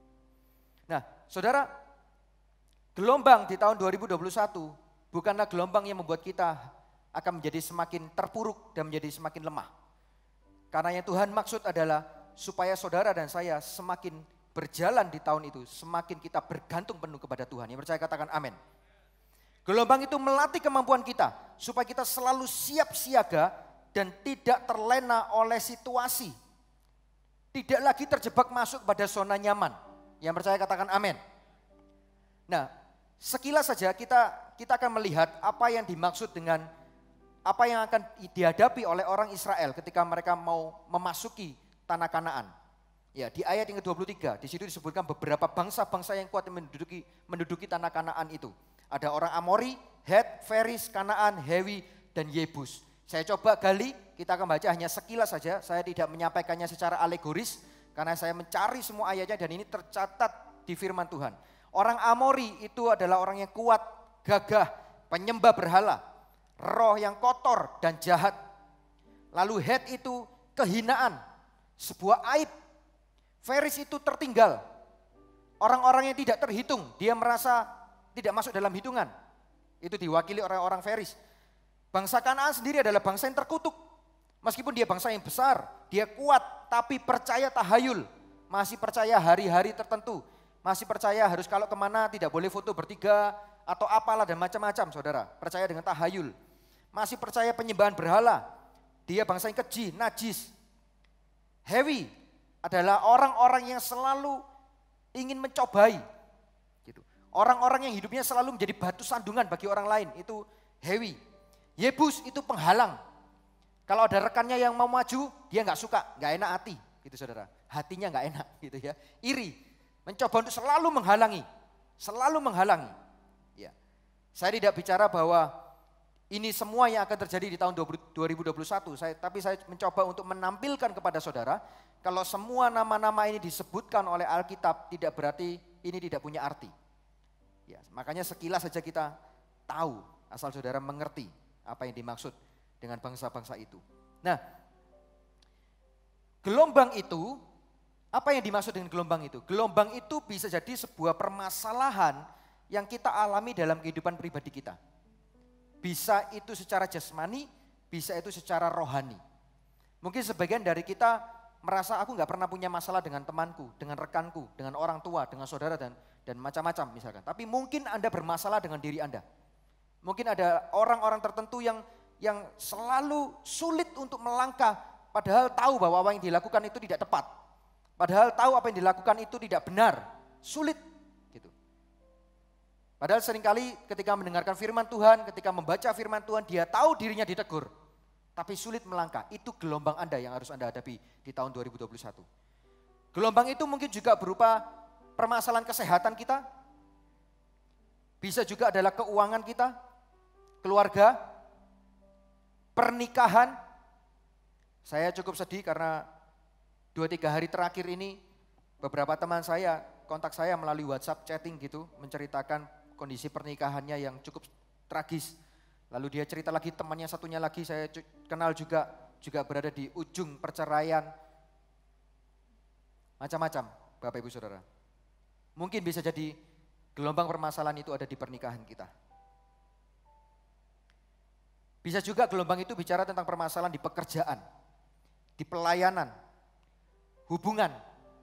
Nah, saudara, gelombang di tahun 2021 bukanlah gelombang yang membuat kita akan menjadi semakin terpuruk dan menjadi semakin lemah. Karena yang Tuhan maksud adalah supaya saudara dan saya semakin berjalan di tahun itu, semakin kita bergantung penuh kepada Tuhan. Yang percaya katakan amin. Gelombang itu melatih kemampuan kita supaya kita selalu siap siaga dan tidak terlena oleh situasi. Tidak lagi terjebak masuk pada zona nyaman. Yang percaya katakan amin. Nah, sekilas saja kita akan melihat apa yang dimaksud dengan apa yang akan dihadapi oleh orang Israel ketika mereka mau memasuki tanah Kanaan. Ya, di ayat yang ke-23 di situ disebutkan beberapa bangsa-bangsa yang kuat yang menduduki tanah Kanaan itu. Ada orang Amori, Het, Feris, Kanaan, Hewi, dan Yebus. Saya coba gali, kita akan baca hanya sekilas saja. Saya tidak menyampaikannya secara alegoris karena saya mencari semua ayatnya dan ini tercatat di firman Tuhan. Orang Amori itu adalah orang yang kuat, gagah, penyembah berhala, roh yang kotor dan jahat. Lalu Het itu kehinaan, sebuah aib. Feris itu tertinggal, orang-orang yang tidak terhitung, dia merasa tidak masuk dalam hitungan. Itu diwakili oleh orang Feris. Bangsa Kanaan sendiri adalah bangsa yang terkutuk. Meskipun dia bangsa yang besar, dia kuat, tapi percaya tahayul. Masih percaya hari-hari tertentu. Masih percaya harus kalau kemana tidak boleh foto bertiga atau apalah dan macam-macam saudara. Percaya dengan tahayul. Masih percaya penyembahan berhala. Dia bangsa yang keji, najis. Hewi adalah orang-orang yang selalu ingin mencobai. Gitu. Orang-orang yang hidupnya selalu menjadi batu sandungan bagi orang lain. Itu Hewi. Yebus itu penghalang. Kalau ada rekannya yang mau maju, dia nggak suka, nggak enak hati, gitu saudara. Hatinya nggak enak, gitu ya. Iri, mencoba untuk selalu menghalangi. Ya, saya tidak bicara bahwa ini semua yang akan terjadi di tahun 2021. Tapi saya mencoba untuk menampilkan kepada saudara, kalau semua nama-nama ini disebutkan oleh Alkitab, tidak berarti ini tidak punya arti. Ya, makanya sekilas saja kita tahu, asal saudara mengerti apa yang dimaksud dengan bangsa-bangsa itu. Nah, gelombang itu, apa yang dimaksud dengan gelombang itu? Gelombang itu bisa jadi sebuah permasalahan yang kita alami dalam kehidupan pribadi kita. Bisa itu secara jasmani, bisa itu secara rohani. Mungkin sebagian dari kita merasa aku gak pernah punya masalah dengan temanku, dengan rekanku, dengan orang tua, dengan saudara dan macam-macam misalkan. Tapi mungkin Anda bermasalah dengan diri Anda. Mungkin ada orang-orang tertentu yang selalu sulit untuk melangkah, padahal tahu bahwa apa yang dilakukan itu tidak tepat. Padahal tahu apa yang dilakukan itu tidak benar, sulit gitu. Padahal seringkali ketika mendengarkan firman Tuhan, ketika membaca firman Tuhan, dia tahu dirinya ditegur. Tapi sulit melangkah. Itu gelombang Anda yang harus Anda hadapi di tahun 2021. Gelombang itu mungkin juga berupa permasalahan kesehatan kita. Bisa juga adalah keuangan kita, keluarga, pernikahan. Saya cukup sedih karena 2-3 hari terakhir ini beberapa teman saya kontak saya melalui WhatsApp chatting gitu, menceritakan kondisi pernikahannya yang cukup tragis. Lalu dia cerita lagi temannya satunya lagi saya kenal juga berada di ujung perceraian. Macam-macam Bapak Ibu Saudara. Mungkin bisa jadi gelombang permasalahan itu ada di pernikahan kita. Bisa juga gelombang itu bicara tentang permasalahan di pekerjaan, di pelayanan, hubungan,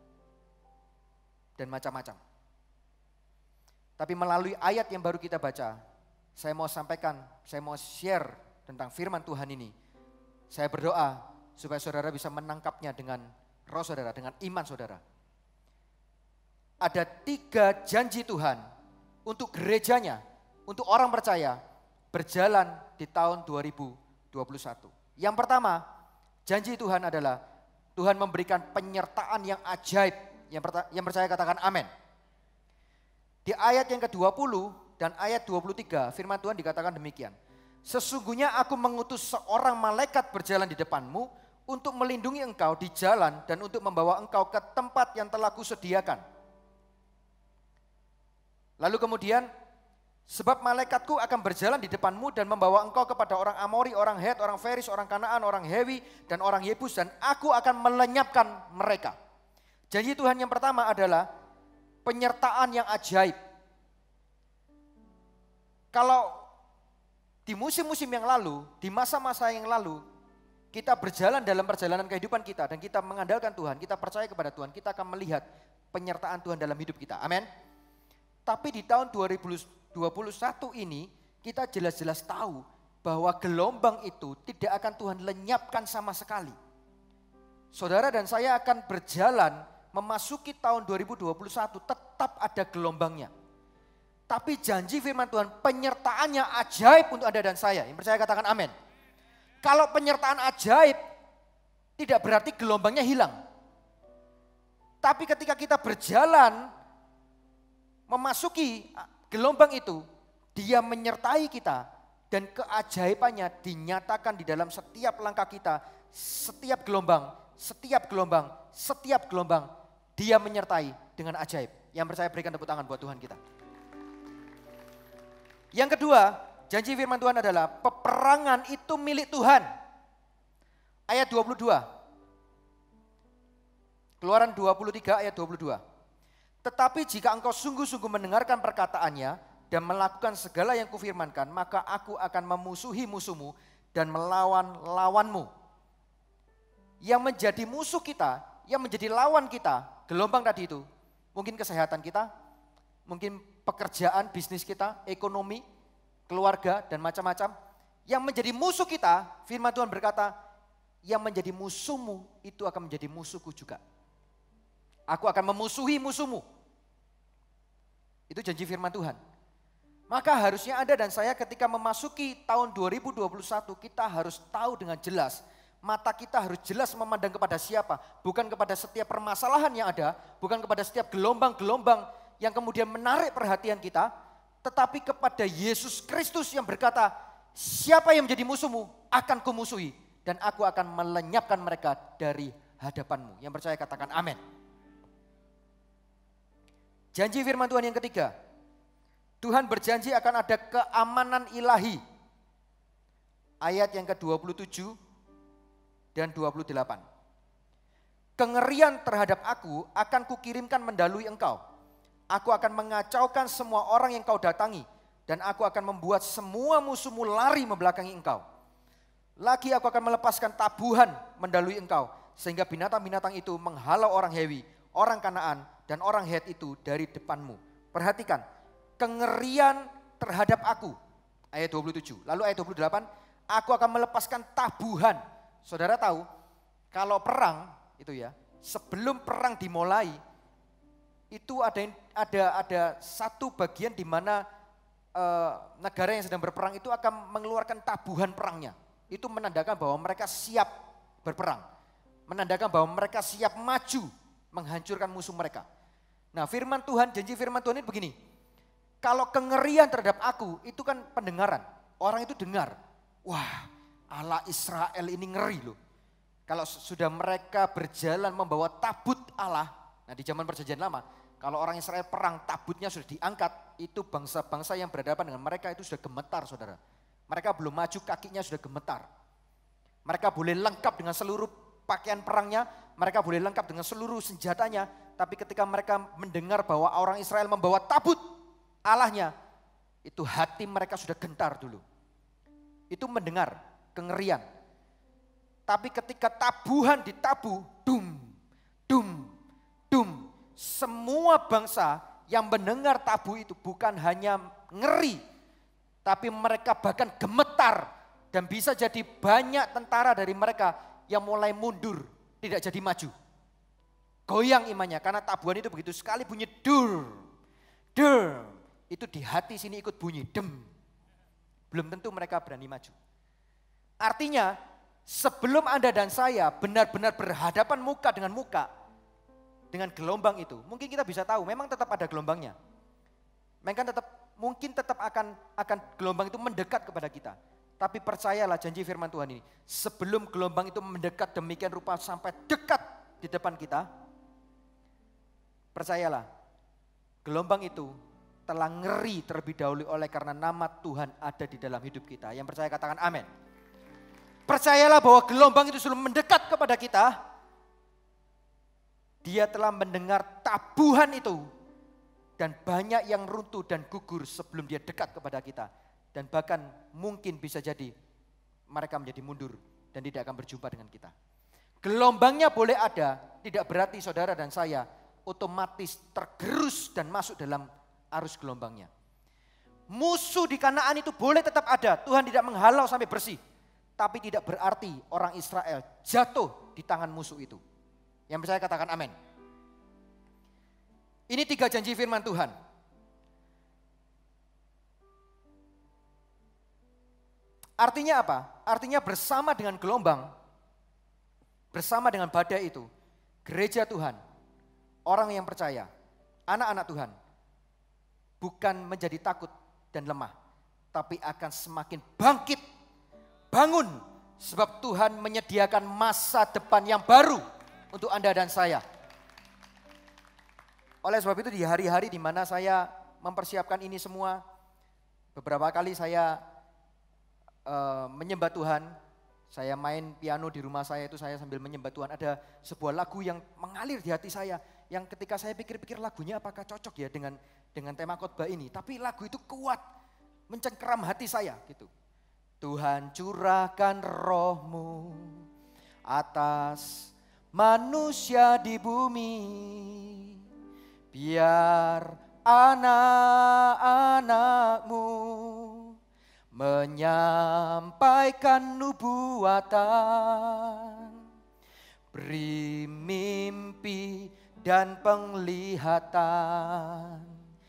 dan macam-macam. Tapi melalui ayat yang baru kita baca, saya mau sampaikan, saya mau share tentang firman Tuhan ini. Saya berdoa supaya saudara bisa menangkapnya dengan roh saudara, dengan iman saudara. Ada 3 janji Tuhan untuk gerejanya, untuk orang percaya berjalan di tahun 2021. Yang pertama, janji Tuhan adalah Tuhan memberikan penyertaan yang ajaib. Yang percaya katakan amin. Di ayat yang ke-20 dan ayat 23 firman Tuhan dikatakan demikian. Sesungguhnya aku mengutus seorang malaikat berjalan di depanmu untuk melindungi engkau di jalan dan untuk membawa engkau ke tempat yang telah kusediakan. Lalu kemudian, sebab malaikatku akan berjalan di depanmu dan membawa engkau kepada orang Amori, orang Het, orang Feris, orang Kanaan, orang Hewi, dan orang Yebus, dan aku akan melenyapkan mereka. Janji Tuhan yang pertama adalah penyertaan yang ajaib. Kalau di musim-musim yang lalu, di masa-masa yang lalu, kita berjalan dalam perjalanan kehidupan kita dan kita mengandalkan Tuhan, kita percaya kepada Tuhan, kita akan melihat penyertaan Tuhan dalam hidup kita. Amin. Tapi di tahun 2021 ini kita jelas-jelas tahu bahwa gelombang itu tidak akan Tuhan lenyapkan sama sekali. Saudara dan saya akan berjalan memasuki tahun 2021 tetap ada gelombangnya. Tapi janji firman Tuhan penyertaannya ajaib untuk Anda dan saya. Yang percaya katakan amin. Kalau penyertaan ajaib tidak berarti gelombangnya hilang. Tapi ketika kita berjalan memasuki gelombang itu, dia menyertai kita dan keajaibannya dinyatakan di dalam setiap langkah kita, setiap gelombang, dia menyertai dengan ajaib. Yang percaya berikan tepuk tangan buat Tuhan kita. Yang kedua, janji firman Tuhan adalah peperangan itu milik Tuhan. Ayat 22. Keluaran 23 ayat 22. Tetapi jika engkau sungguh-sungguh mendengarkan perkataannya dan melakukan segala yang kufirmankan, maka aku akan memusuhi musuhmu dan melawan lawanmu. Yang menjadi musuh kita, yang menjadi lawan kita, gelombang tadi itu, mungkin kesehatan kita, mungkin pekerjaan, bisnis kita, ekonomi, keluarga, dan macam-macam. Yang menjadi musuh kita, firman Tuhan berkata, yang menjadi musuhmu itu akan menjadi musuhku juga. Aku akan memusuhi musuhmu. Itu janji firman Tuhan. Maka harusnya Anda dan saya ketika memasuki tahun 2021, kita harus tahu dengan jelas. Mata kita harus jelas memandang kepada siapa. Bukan kepada setiap permasalahan yang ada, bukan kepada setiap gelombang-gelombang yang kemudian menarik perhatian kita, tetapi kepada Yesus Kristus yang berkata, siapa yang menjadi musuhmu akan kumusuhi dan aku akan melenyapkan mereka dari hadapanmu. Yang percaya katakan amin. Janji firman Tuhan yang ketiga, Tuhan berjanji akan ada keamanan ilahi. Ayat yang ke-27 dan 28. Kengerian terhadap aku akan kukirimkan mendalui engkau. Aku akan mengacaukan semua orang yang kau datangi. Dan aku akan membuat semua musuhmu lari membelakangi engkau. Lagi aku akan melepaskan tabuhan mendalui engkau. Sehingga binatang-binatang itu menghalau orang Hewi, orang Kanaan, dan orang Het itu dari depanmu. Perhatikan, kengerian terhadap aku. Ayat 27. Lalu ayat 28, aku akan melepaskan tabuhan. Saudara tahu, kalau perang itu ya, sebelum perang dimulai, itu ada satu bagian di mana negara yang sedang berperang itu akan mengeluarkan tabuhan perangnya. Itu menandakan bahwa mereka siap berperang. Menandakan bahwa mereka siap maju menghancurkan musuh mereka. Nah firman Tuhan, janji firman Tuhan ini begini. Kalau kengerian terhadap aku itu kan pendengaran. Orang itu dengar. Wah Allah Israel ini ngeri loh. Kalau sudah mereka berjalan membawa tabut Allah. Nah di zaman perjanjian lama. Kalau orang Israel perang tabutnya sudah diangkat. Itu bangsa-bangsa yang berhadapan dengan mereka itu sudah gemetar saudara. Mereka belum maju kakinya sudah gemetar. Mereka boleh lengkap dengan seluruh pakaian perangnya. Mereka boleh lengkap dengan seluruh senjatanya. Tapi ketika mereka mendengar bahwa orang Israel membawa tabut Allahnya. Itu hati mereka sudah gentar dulu. Itu mendengar kengerian. Tapi ketika tabuhan ditabuh, dum, dum, dum. Semua bangsa yang mendengar tabuh itu bukan hanya ngeri. Tapi mereka bahkan gemetar. Dan bisa jadi banyak tentara dari mereka yang mulai mundur. Tidak jadi maju. Goyang imannya karena tabuhan itu begitu sekali bunyi dur. Dur. Itu di hati sini ikut bunyi dem. Belum tentu mereka berani maju. Artinya sebelum Anda dan saya benar-benar berhadapan muka dengan dengan gelombang itu, mungkin kita bisa tahu memang tetap ada gelombangnya. Mungkin tetap akan gelombang itu mendekat kepada kita. Tapi percayalah janji firman Tuhan ini, sebelum gelombang itu mendekat demikian rupa sampai dekat di depan kita, percayalah gelombang itu telah ngeri terlebih dahulu oleh karena nama Tuhan ada di dalam hidup kita. Yang percaya katakan amin. Percayalah bahwa gelombang itu sebelum mendekat kepada kita, dia telah mendengar tabuhan itu. Dan banyak yang runtuh dan gugur sebelum dia dekat kepada kita. Dan bahkan mungkin bisa jadi mereka menjadi mundur dan tidak akan berjumpa dengan kita. Gelombangnya boleh ada, tidak berarti saudara dan saya otomatis tergerus dan masuk dalam arus gelombangnya. Musuh di Kanaan itu boleh tetap ada, Tuhan tidak menghalau sampai bersih. Tapi tidak berarti orang Israel jatuh di tangan musuh itu. Yang percaya katakan amin. Ini 3 janji firman Tuhan. Artinya apa? Artinya bersama dengan gelombang, bersama dengan badai itu, gereja Tuhan, orang yang percaya, anak-anak Tuhan, bukan menjadi takut dan lemah, tapi akan semakin bangkit, bangun, sebab Tuhan menyediakan masa depan yang baru untuk Anda dan saya. Oleh sebab itu di hari-hari di mana saya mempersiapkan ini semua, beberapa kali saya menyembah Tuhan, saya main piano di rumah saya itu saya sambil menyembah Tuhan. Ada sebuah lagu yang mengalir di hati saya, yang ketika saya pikir-pikir lagunya apakah cocok ya dengan tema khotbah ini. Tapi lagu itu kuat, mencengkeram hati saya gitu. Tuhan curahkan roh-Mu atas manusia di bumi, biar anak-anak-Mu menyampaikan nubuatan, beri mimpi dan penglihatan,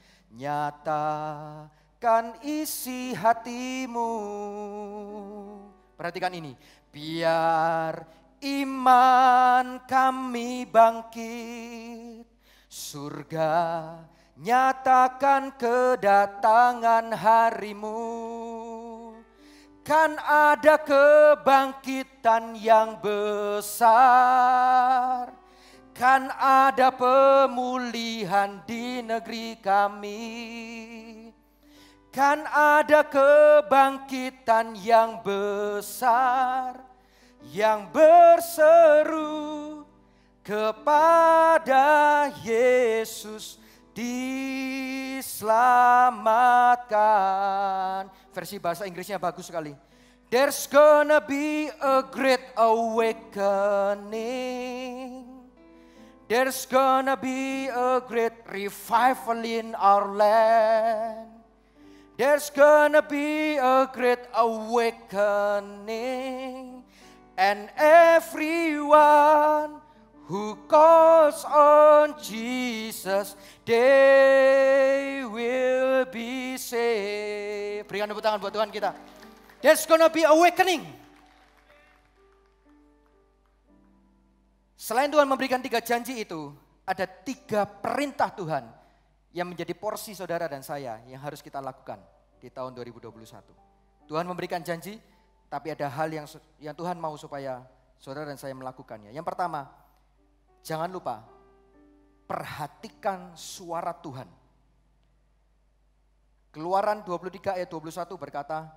nyatakan isi hatimu. Perhatikan ini, biar iman kami bangkit, surga nyatakan kedatangan harimu. Kan ada kebangkitan yang besar, kan ada pemulihan di negeri kami, kan ada kebangkitan yang besar, yang berseru kepada Yesus diselamatkan. Versi bahasa Inggrisnya bagus sekali. There's gonna be a great awakening. There's gonna be a great revival in our land. There's gonna be a great awakening. And everyone Who calls on Jesus, they will be saved. Berikan tepuk tangan buat Tuhan kita. There's gonna be awakening. Selain Tuhan memberikan 3 janji itu, ada 3 perintah Tuhan yang menjadi porsi saudara dan saya yang harus kita lakukan di tahun 2021. Tuhan memberikan janji, tapi ada hal yang Tuhan mau supaya saudara dan saya melakukannya. Yang pertama, jangan lupa perhatikan suara Tuhan. Keluaran 23 ayat 21 berkata,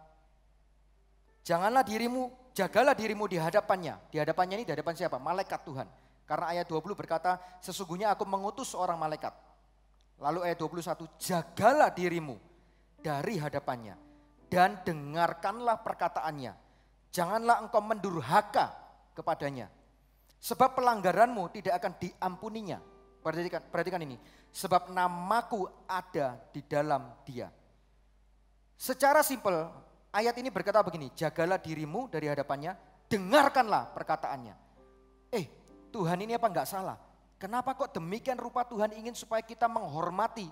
jagalah dirimu di hadapannya. Di hadapannya ini di hadapan siapa? Malaikat Tuhan. Karena ayat 20 berkata, sesungguhnya aku mengutus seorang malaikat. Lalu ayat 21, jagalah dirimu dari hadapannya dan dengarkanlah perkataannya. Janganlah engkau mendurhaka kepadanya. Sebab pelanggaranmu tidak akan diampuninya. Perhatikan ini. Sebab namaku ada di dalam dia. Secara simpel, ayat ini berkata begini. Jagalah dirimu dari hadapannya, dengarkanlah perkataannya. Tuhan ini apa enggak salah? Kenapa kok demikian rupa Tuhan ingin supaya kita menghormati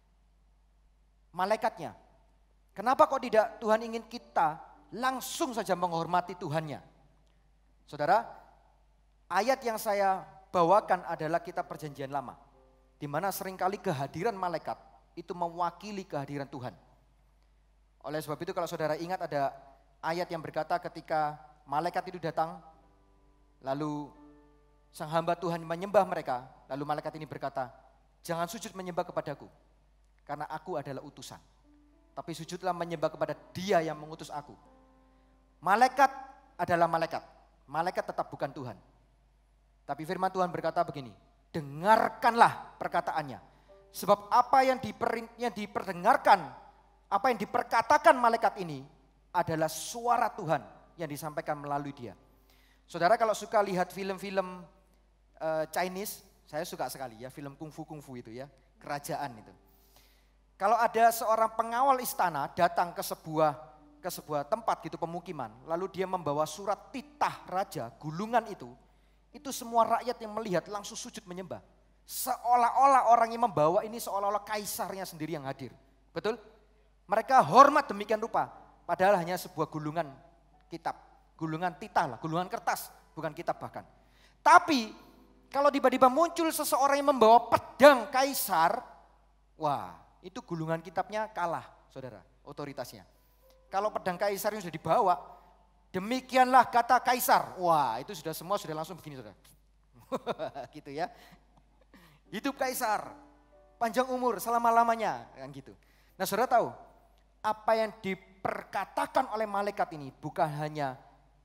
malaikatnya? Kenapa kok tidak Tuhan ingin kita langsung saja menghormati Tuhannya? Saudara, ayat yang saya bawakan adalah kitab Perjanjian Lama. Di mana seringkali kehadiran malaikat itu mewakili kehadiran Tuhan. Oleh sebab itu kalau saudara ingat ada ayat yang berkata ketika malaikat itu datang, lalu sang hamba Tuhan menyembah mereka, lalu malaikat ini berkata, jangan sujud menyembah kepadaku, karena aku adalah utusan. Tapi sujudlah menyembah kepada Dia yang mengutus aku. Malaikat adalah malaikat. Malaikat tetap bukan Tuhan. Tapi firman Tuhan berkata begini, dengarkanlah perkataannya. Sebab apa yang diperdengarkan, apa yang diperkatakan malaikat ini adalah suara Tuhan yang disampaikan melalui dia. Saudara kalau suka lihat film-film Chinese, saya suka sekali ya film kungfu itu ya, kerajaan itu. Kalau ada seorang pengawal istana datang ke sebuah tempat gitu pemukiman, lalu dia membawa surat titah raja, gulungan itu semua rakyat yang melihat langsung sujud menyembah. Seolah-olah orang yang membawa ini seolah-olah kaisarnya sendiri yang hadir. Betul? Mereka hormat demikian rupa, padahal hanya sebuah gulungan kitab, gulungan titah lah, gulungan kertas, bukan kitab bahkan. Tapi kalau tiba-tiba muncul seseorang yang membawa pedang kaisar, wah, itu gulungan kitabnya kalah, saudara, otoritasnya. Kalau pedang kaisar yang sudah dibawa, demikianlah kata kaisar. Wah, itu sudah langsung begini, saudara. Gitu ya. Hidup kaisar, panjang umur selama-lamanya, kan gitu. Nah, saudara tahu, apa yang diperkatakan oleh malaikat ini bukan hanya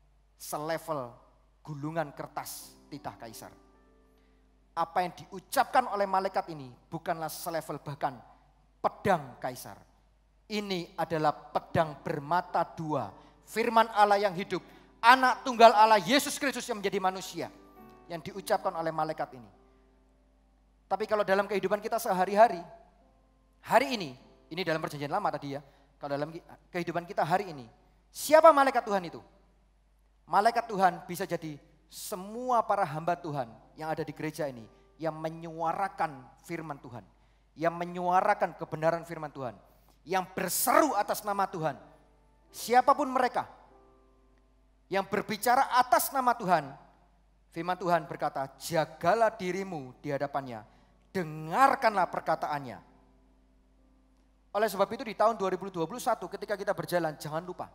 selevel gulungan kertas titah kaisar. Apa yang diucapkan oleh malaikat ini bukanlah selevel bahkan pedang kaisar. Ini adalah pedang bermata 2. Firman Allah yang hidup. Anak tunggal Allah Yesus Kristus yang menjadi manusia. Yang diucapkan oleh malaikat ini. Tapi kalau dalam kehidupan kita sehari-hari. Hari ini dalam perjanjian lama tadi ya. Kalau dalam kehidupan kita hari ini. Siapa malaikat Tuhan itu? Malaikat Tuhan bisa jadi semua para hamba Tuhan yang ada di gereja ini. Yang menyuarakan firman Tuhan. Yang menyuarakan kebenaran firman Tuhan. Yang berseru atas nama Tuhan. Siapapun mereka. Yang berbicara atas nama Tuhan. Firman Tuhan berkata, jagalah dirimu di hadapannya. Dengarkanlah perkataannya. Oleh sebab itu di tahun 2021 ketika kita berjalan, jangan lupa.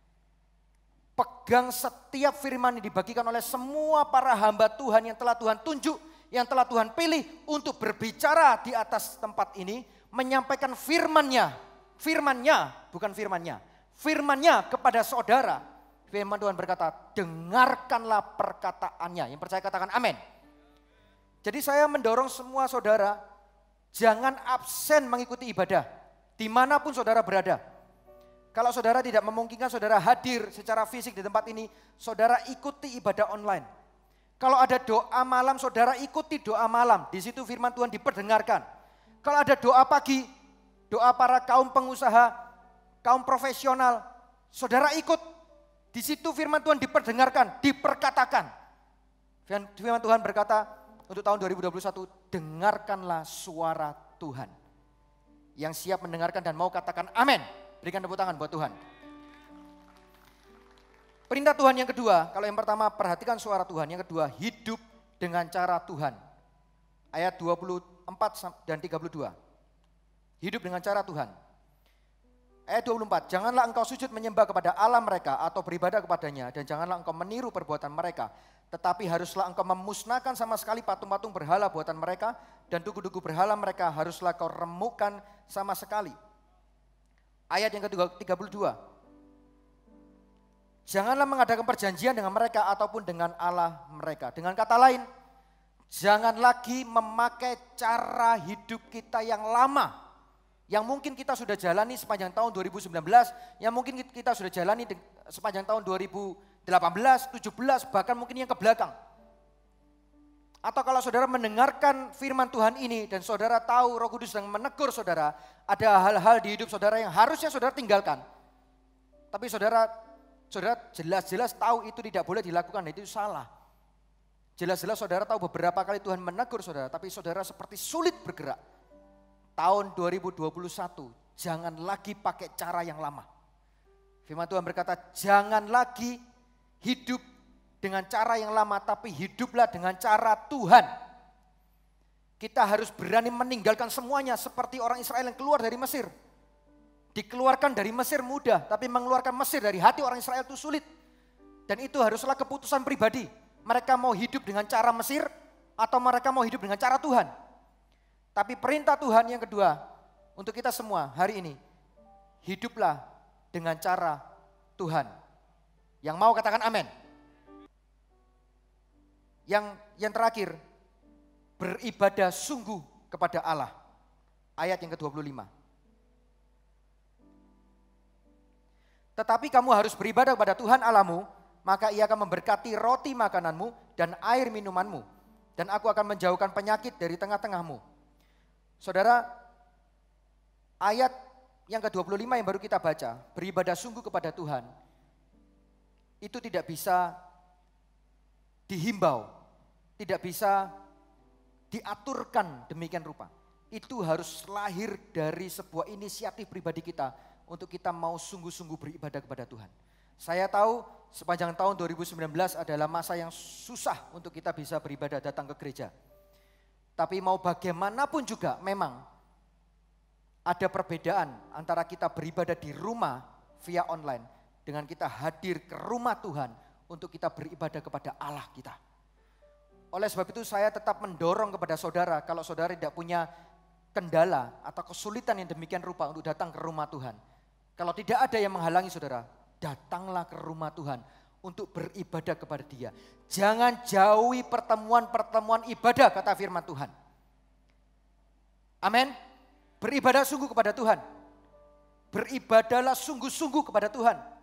Pegang setiap firman yang dibagikan oleh semua para hamba Tuhan yang telah Tuhan tunjuk. Yang telah Tuhan pilih untuk berbicara di atas tempat ini. Menyampaikan firman-Nya. Firman-Nya, bukan firman-Nya. Firman-Nya kepada saudara. Firman Tuhan berkata, dengarkanlah perkataannya. Yang percaya katakan amin. Jadi saya mendorong semua saudara, jangan absen mengikuti ibadah. Dimanapun saudara berada. Kalau saudara tidak memungkinkan saudara hadir secara fisik di tempat ini, saudara ikuti ibadah online. Kalau ada doa malam, saudara ikuti doa malam. Di situ firman Tuhan diperdengarkan. Kalau ada doa pagi, doa para kaum pengusaha, kaum profesional, saudara ikut. Di situ firman Tuhan diperdengarkan, diperkatakan. Firman Tuhan berkata, untuk tahun 2021, dengarkanlah suara Tuhan. Yang siap mendengarkan dan mau katakan amin. Berikan tepuk tangan buat Tuhan. Perintah Tuhan yang kedua, kalau yang pertama perhatikan suara Tuhan, yang kedua hidup dengan cara Tuhan. Ayat 24 dan 32. Hidup dengan cara Tuhan. Ayat 24, janganlah engkau sujud menyembah kepada Allah mereka atau beribadah kepadanya, dan janganlah engkau meniru perbuatan mereka. Tetapi haruslah engkau memusnahkan sama sekali patung-patung berhala buatan mereka, dan tugu-tugu berhala mereka haruslah kau remukkan sama sekali. Ayat yang ke-32, janganlah mengadakan perjanjian dengan mereka ataupun dengan Allah mereka. Dengan kata lain, jangan lagi memakai cara hidup kita yang lama, yang mungkin kita sudah jalani sepanjang tahun 2019, yang mungkin kita sudah jalani sepanjang tahun 2018, 17, bahkan mungkin yang ke belakang. Atau kalau saudara mendengarkan firman Tuhan ini dan saudara tahu Roh Kudus sedang menegur saudara, ada hal-hal di hidup saudara yang harusnya saudara tinggalkan. Tapi saudara jelas-jelas tahu itu tidak boleh dilakukan, itu salah. Jelas-jelas saudara tahu beberapa kali Tuhan menegur saudara, tapi saudara seperti sulit bergerak. Tahun 2021, jangan lagi pakai cara yang lama. Firman Tuhan berkata, jangan lagi hidup dengan cara yang lama, tapi hiduplah dengan cara Tuhan. Kita harus berani meninggalkan semuanya seperti orang Israel yang keluar dari Mesir. Dikeluarkan dari Mesir mudah, tapi mengeluarkan Mesir dari hati orang Israel itu sulit. Dan itu haruslah keputusan pribadi. Mereka mau hidup dengan cara Mesir atau mereka mau hidup dengan cara Tuhan. Tapi perintah Tuhan yang kedua untuk kita semua hari ini, hiduplah dengan cara Tuhan. Yang mau katakan amin. Yang terakhir, beribadah sungguh kepada Allah. Ayat yang ke-25. Tetapi kamu harus beribadah kepada Tuhan Allahmu, maka Ia akan memberkati roti makananmu dan air minumanmu, dan aku akan menjauhkan penyakit dari tengah-tengahmu. Saudara, ayat yang ke-25 yang baru kita baca, beribadah sungguh kepada Tuhan, itu tidak bisa dihimbau, tidak bisa diaturkan demikian rupa. Itu harus lahir dari sebuah inisiatif pribadi kita untuk kita mau sungguh-sungguh beribadah kepada Tuhan. Saya tahu sepanjang tahun 2019 adalah masa yang susah untuk kita bisa beribadah datang ke gereja. Tapi mau bagaimanapun juga memang ada perbedaan antara kita beribadah di rumah via online dengan kita hadir ke rumah Tuhan untuk kita beribadah kepada Allah kita. Oleh sebab itu saya tetap mendorong kepada saudara, kalau saudara tidak punya kendala atau kesulitan yang demikian rupa untuk datang ke rumah Tuhan. Kalau tidak ada yang menghalangi saudara, datanglah ke rumah Tuhan untuk beribadah kepada Dia. Jangan jauhi pertemuan-pertemuan ibadah, kata firman Tuhan. Amin. Beribadah sungguh kepada Tuhan. Beribadahlah sungguh-sungguh kepada Tuhan.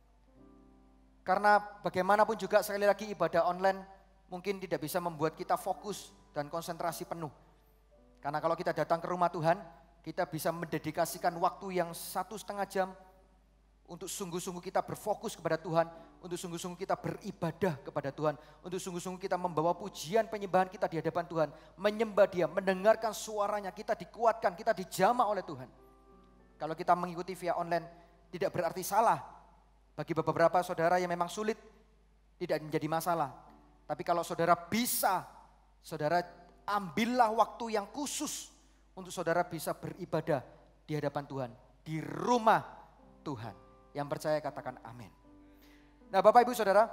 Karena bagaimanapun juga sekali lagi ibadah online mungkin tidak bisa membuat kita fokus dan konsentrasi penuh. Karena kalau kita datang ke rumah Tuhan, kita bisa mendedikasikan waktu yang 1,5 jam untuk sungguh-sungguh kita berfokus kepada Tuhan, untuk sungguh-sungguh kita beribadah kepada Tuhan, untuk sungguh-sungguh kita membawa pujian penyembahan kita di hadapan Tuhan, menyembah Dia, mendengarkan suaranya, kita dikuatkan, kita dijamah oleh Tuhan. Kalau kita mengikuti via online tidak berarti salah. Bagi beberapa saudara yang memang sulit, tidak menjadi masalah. Tapi kalau saudara bisa, saudara ambillah waktu yang khusus untuk saudara bisa beribadah di hadapan Tuhan, di rumah Tuhan. Yang percaya katakan amin. Nah Bapak Ibu Saudara,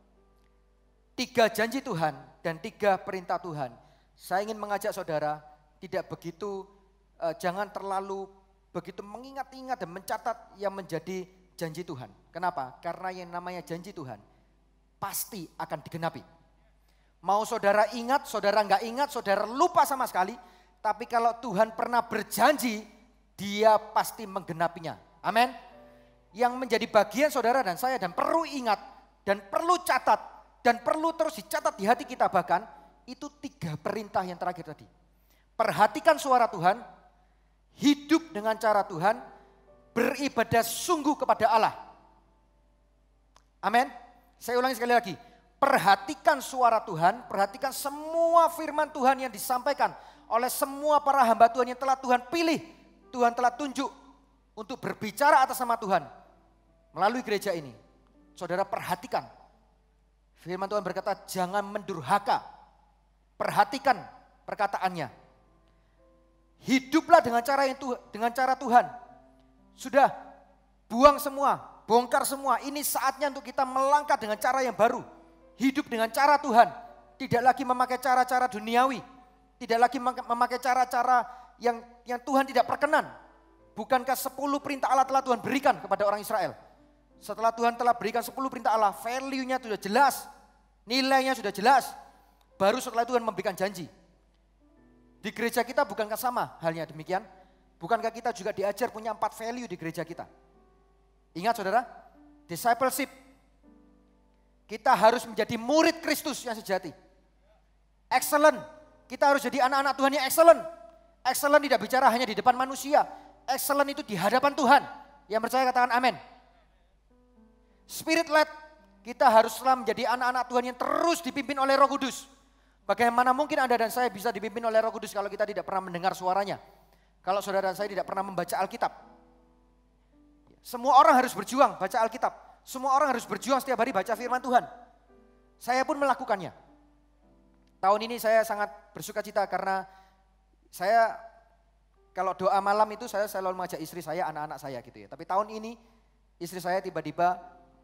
3 janji Tuhan dan 3 perintah Tuhan. Saya ingin mengajak saudara tidak begitu, jangan terlalu begitu mengingat-ingat dan mencatat yang menjadi janji Tuhan. Kenapa? Karena yang namanya janji Tuhan pasti akan digenapi. Mau saudara ingat, saudara enggak ingat, saudara lupa sama sekali. Tapi kalau Tuhan pernah berjanji, Dia pasti menggenapinya. Amin. Yang menjadi bagian saudara dan saya dan perlu ingat dan perlu catat dan perlu terus dicatat di hati kita bahkan, itu 3 perintah yang terakhir tadi. Perhatikan suara Tuhan, hidup dengan cara Tuhan, beribadah sungguh kepada Allah. Amin. Saya ulangi sekali lagi. Perhatikan suara Tuhan, perhatikan semua semua firman Tuhan yang disampaikan oleh semua para hamba Tuhan yang telah Tuhan pilih, Tuhan telah tunjuk untuk berbicara atas nama Tuhan melalui gereja ini. Saudara perhatikan, firman Tuhan berkata jangan mendurhaka, perhatikan perkataannya. Hiduplah dengan cara Tuhan. Sudah, buang semua, bongkar semua. Ini saatnya untuk kita melangkah dengan cara yang baru. Hidup dengan cara Tuhan, tidak lagi memakai cara-cara duniawi. Tidak lagi memakai cara-cara yang Tuhan tidak perkenan. Bukankah 10 perintah Allah telah Tuhan berikan kepada orang Israel? Setelah Tuhan telah berikan 10 perintah Allah, value-nya sudah jelas. Nilainya sudah jelas. Baru setelah Tuhan memberikan janji. Di gereja kita bukankah sama halnya demikian? Bukankah kita juga diajar punya 4 value di gereja kita? Ingat saudara, discipleship. Kita harus menjadi murid Kristus yang sejati. Excellent. Kita harus jadi anak-anak Tuhan yang excellent. Excellent tidak bicara hanya di depan manusia. Excellent itu di hadapan Tuhan. Yang percaya katakan amin. Spirit led, kita haruslah menjadi anak-anak Tuhan yang terus dipimpin oleh Roh Kudus. Bagaimana mungkin Anda dan saya bisa dipimpin oleh Roh Kudus kalau kita tidak pernah mendengar suaranya? Kalau saudara dan saya tidak pernah membaca Alkitab. Semua orang harus berjuang baca Alkitab. Semua orang harus berjuang setiap hari baca firman Tuhan. Saya pun melakukannya. Tahun ini saya sangat bersuka cita karena saya kalau doa malam itu saya selalu mengajak istri saya, anak-anak saya gitu ya. Tapi tahun ini istri saya tiba-tiba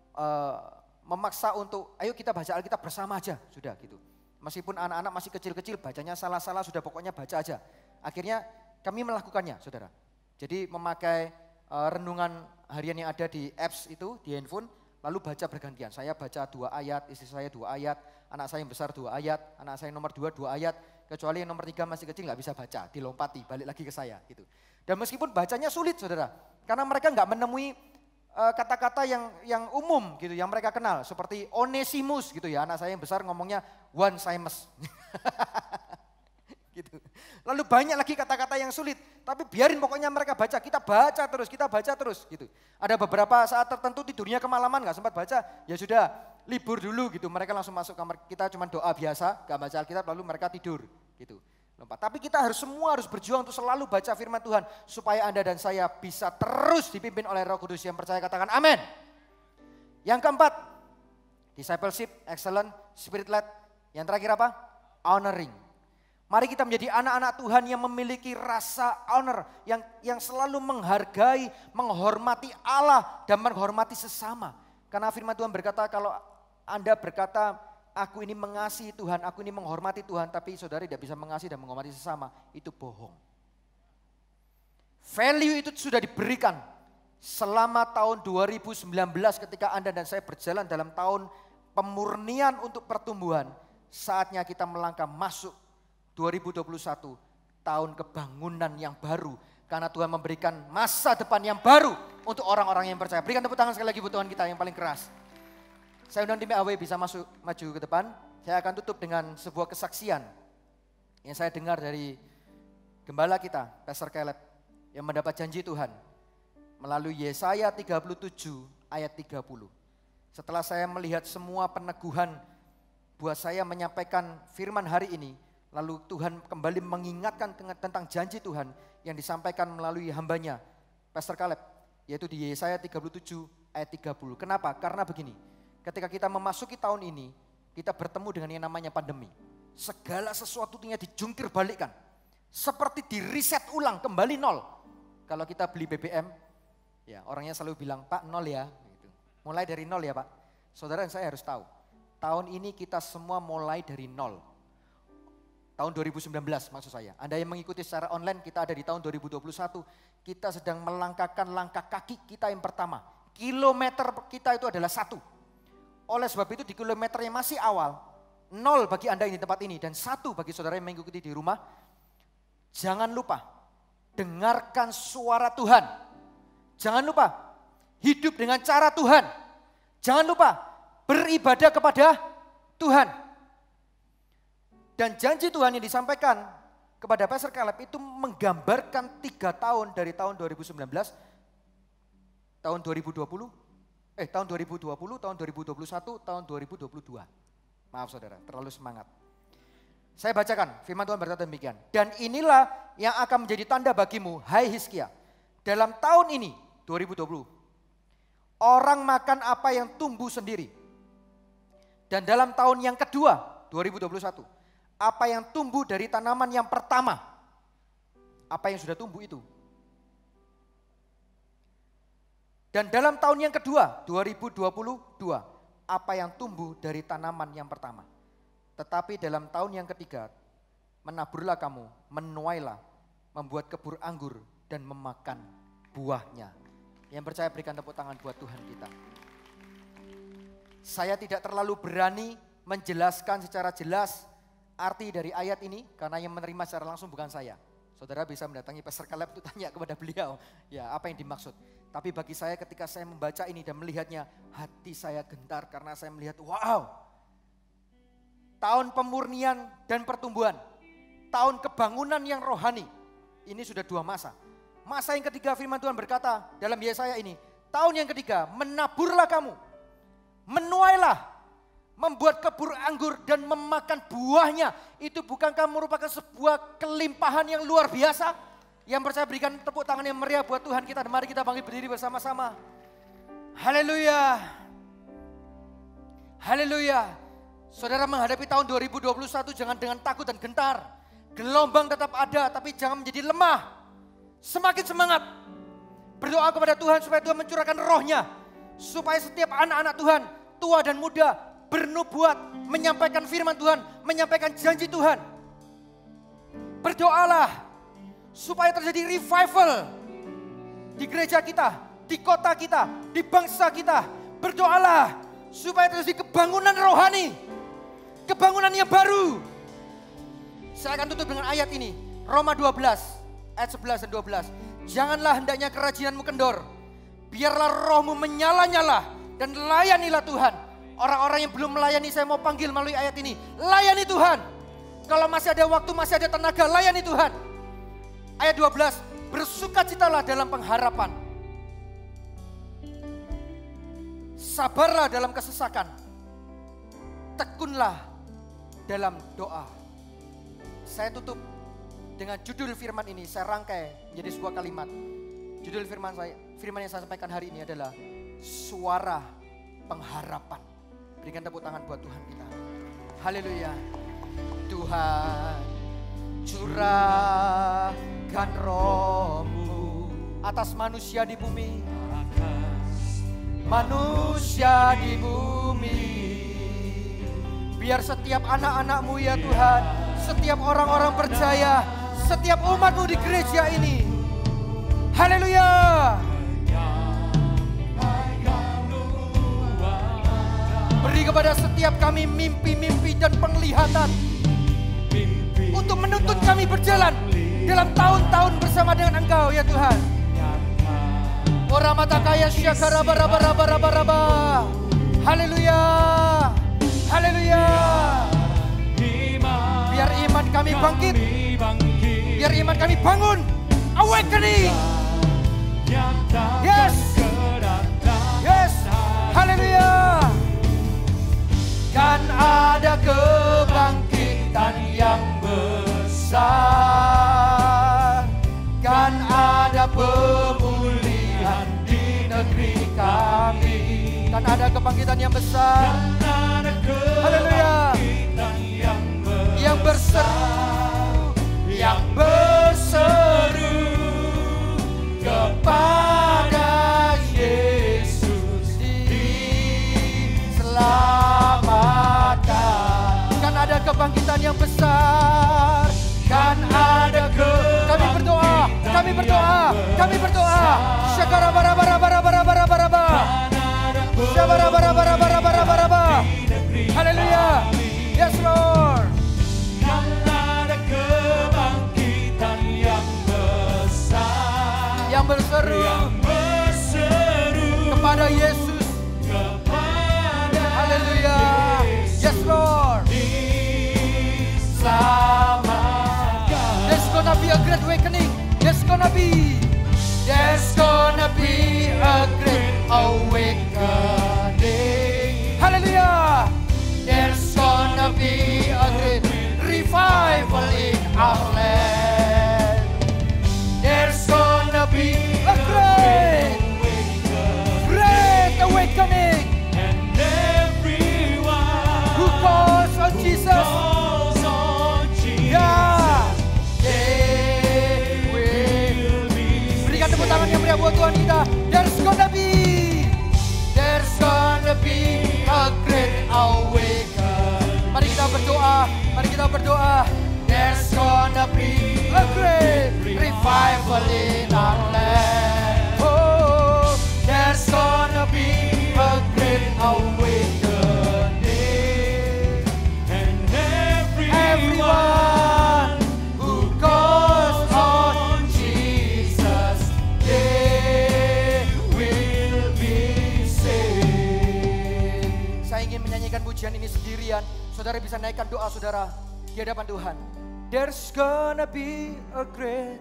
memaksa untuk ayo kita baca Alkitab bersama aja, sudah gitu. Meskipun anak-anak masih kecil-kecil bacanya salah-salah, sudah pokoknya baca aja. Akhirnya kami melakukannya saudara. Jadi memakai renungan harian yang ada di apps itu, di handphone, lalu baca bergantian. Saya baca 2 ayat, istri saya 2 ayat, anak saya yang besar 2 ayat, anak saya yang nomor 2 ayat. Kecuali yang nomor 3 masih kecil nggak bisa baca, dilompati, balik lagi ke saya gitu. Dan meskipun bacanya sulit saudara, karena mereka nggak menemui kata-kata yang umum gitu, yang mereka kenal. Seperti Onesimus gitu ya, anak saya yang besar ngomongnya Onesimus. Gitu. Lalu banyak lagi kata-kata yang sulit, tapi biarin pokoknya mereka baca, kita baca terus gitu. Ada beberapa saat tertentu tidurnya kemalaman nggak sempat baca, ya sudah libur dulu gitu. Mereka langsung masuk kamar, kita cuma doa biasa, nggak baca Alkitab, lalu mereka tidur gitu. Tapi kita semua harus berjuang untuk selalu baca firman Tuhan supaya Anda dan saya bisa terus dipimpin oleh Roh Kudus. Yang percaya katakan amin. Yang keempat, discipleship, excellent, spirit led. Yang terakhir apa? Honoring. Mari kita menjadi anak-anak Tuhan yang memiliki rasa honor, yang selalu menghargai, menghormati Allah dan menghormati sesama. Karena firman Tuhan berkata kalau Anda berkata, aku ini mengasihi Tuhan, aku ini menghormati Tuhan, tapi saudara tidak bisa mengasihi dan menghormati sesama, itu bohong. Value itu sudah diberikan selama tahun 2019 ketika Anda dan saya berjalan dalam tahun pemurnian untuk pertumbuhan. Saatnya kita melangkah masuk 2021, tahun kebangunan yang baru. Karena Tuhan memberikan masa depan yang baru untuk orang-orang yang percaya. Berikan tepuk tangan sekali lagi buat Tuhan kita yang paling keras. Saya undang tim AW bisa maju ke depan. Saya akan tutup dengan sebuah kesaksian yang saya dengar dari gembala kita, Pastor Caleb, yang mendapat janji Tuhan melalui Yesaya 37 ayat 30. Setelah saya melihat semua peneguhan buat saya menyampaikan firman hari ini, lalu Tuhan kembali mengingatkan tentang janji Tuhan yang disampaikan melalui hambanya, Pastor Caleb, yaitu di Yesaya 37 ayat 30. Kenapa? Karena begini. Ketika kita memasuki tahun ini, kita bertemu dengan yang namanya pandemi. Segala sesuatunya dijungkir balikkan. Seperti di reset ulang, kembali nol. Kalau kita beli BBM, ya orangnya selalu bilang, Pak nol ya. Gitu. Mulai dari nol ya Pak. Saudara dan saya harus tahu, tahun ini kita semua mulai dari nol. Tahun 2019 maksud saya. Anda yang mengikuti secara online, kita ada di tahun 2021. Kita sedang melangkahkan langkah kaki kita yang pertama. Kilometer kita itu adalah 1. Oleh sebab itu di kilometer yang masih awal, 0 bagi Anda yang di tempat ini dan 1 bagi saudara yang mengikuti di rumah. Jangan lupa, dengarkan suara Tuhan. Jangan lupa, hidup dengan cara Tuhan. Jangan lupa, beribadah kepada Tuhan. Dan janji Tuhan yang disampaikan kepada Pastor Caleb itu menggambarkan 3 tahun dari tahun 2019, tahun 2020, tahun 2020, tahun 2021, tahun 2022. Maaf saudara, terlalu semangat. Saya bacakan, firman Tuhan berkata demikian. Dan inilah yang akan menjadi tanda bagimu, hai Hizkia. Dalam tahun ini, 2020, orang makan apa yang tumbuh sendiri. Dan dalam tahun yang kedua, 2021, apa yang tumbuh dari tanaman yang pertama. Apa yang sudah tumbuh itu. Dan dalam tahun yang kedua, 2022, apa yang tumbuh dari tanaman yang pertama. Tetapi dalam tahun yang ketiga, menaburlah kamu, menuailah, membuat kebun anggur dan memakan buahnya. Yang percaya berikan tepuk tangan buat Tuhan kita. Saya tidak terlalu berani menjelaskan secara jelas arti dari ayat ini, karena yang menerima secara langsung bukan saya. Saudara bisa mendatangi Pastor Caleb untuk tanya kepada beliau, ya apa yang dimaksud. Tapi bagi saya ketika saya membaca ini dan melihatnya, hati saya gentar karena saya melihat, wow. Tahun pemurnian dan pertumbuhan, tahun kebangunan yang rohani. Ini sudah 2 masa. Masa yang ketiga firman Tuhan berkata dalam Yesaya ini, tahun yang ketiga menaburlah kamu, menuailah, membuat kebun anggur dan memakan buahnya. Itu bukankah merupakan sebuah kelimpahan yang luar biasa? Yang percaya berikan tepuk tangan yang meriah buat Tuhan kita. Mari kita bangkit berdiri bersama-sama. Haleluya. Haleluya. Saudara menghadapi tahun 2021 jangan dengan takut dan gentar. Gelombang tetap ada tapi jangan menjadi lemah. Semakin semangat. Berdoa kepada Tuhan supaya Tuhan mencurahkan rohnya. Supaya setiap anak-anak Tuhan, tua dan muda, bernubuat, menyampaikan firman Tuhan, menyampaikan janji Tuhan. Berdoalah supaya terjadi revival di gereja kita, di kota kita, di bangsa kita. Berdoalah supaya terjadi kebangunan rohani. Kebangunan yang baru. Saya akan tutup dengan ayat ini. Roma 12 ayat 11 dan 12. Janganlah hendaknya kerajinanmu kendor. Biarlah rohmu menyala-nyala dan layanilah Tuhan. Orang-orang yang belum melayani saya mau panggil melalui ayat ini. Layani Tuhan. Kalau masih ada waktu, masih ada tenaga, layani Tuhan. Ayat 12. Bersukacitalah dalam pengharapan. Sabarlah dalam kesesakan. Tekunlah dalam doa. Saya tutup dengan judul firman ini, saya rangkai menjadi sebuah kalimat. Judul firman yang saya sampaikan hari ini adalah suara pengharapan. Berikan tepuk tangan buat Tuhan kita. Haleluya. Tuhan curahkan roh-Mu atas manusia di bumi. Manusia di bumi. Biar setiap anak-anak-Mu ya Tuhan, setiap orang-orang percaya, setiap umat-Mu di gereja ini. Haleluya. Beri kepada setiap kami mimpi-mimpi dan penglihatan untuk menuntun kami berjalan dalam tahun-tahun bersama dengan Engkau ya Tuhan. Ora mata kaya syakara baraba. Haleluya. Haleluya. Biar iman kami bangkit. Biar iman kami bangun. Awakening. Yes. Yes. Haleluya. Kan ada kebangkitan yang besar. Kan ada pemulihan di negeri kami. Kan ada kebangkitan yang besar. Haleluya. Yang berseru, yang berseru kepada Yesus diselamatkan. Kan ada kebangkitan yang besar. Kan ada kami berdoa, kami berdoa, kami berdoa. Syakara bara. Haleluya. Yes Lord. Kan ada kebangkitan yang besar, Yang berseru kepada Yesus. Haleluya. Yes Lord. There's gonna be a great awakening. There's gonna be a great awakening. Hallelujah. There's gonna be a great revival. buat Tuhan kita. There's gonna be a great awakening. Mari kita berdoa, mari kita berdoa. There's gonna be a great revival in our land. Oh, there's gonna be a great awakening. And Everyone who calls on Jesus, they will be saved. Saya ingin menyanyikan pujian ini sendirian. Saudara bisa naikkan doa saudara di hadapan Tuhan. There's gonna be a great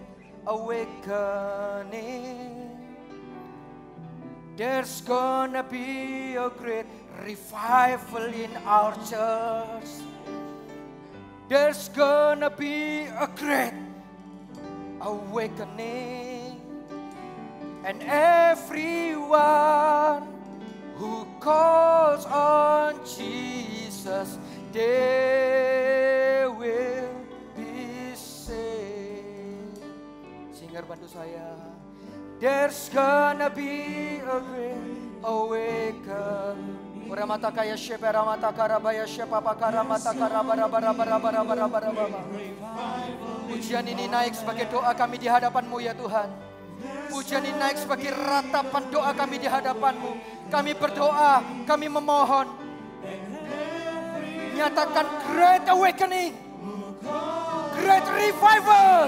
awakening. There's gonna be a great revival in our church. There's gonna be a great awakening. And everyone who calls on Jesus, they will be saved. Singer bantu saya. There's gonna be a great awakening. Ora mata kaya shepera mata karabaya shepa pakara mata karabara bara bara bara bara bara bara. Pujian ini naik sebagai doa kami di hadapan-Mu ya Tuhan. Pujian ini naik sebagai ratapan doa kami di hadapan-Mu. Kami berdoa, kami memohon. Nyatakan great awakening, great revival.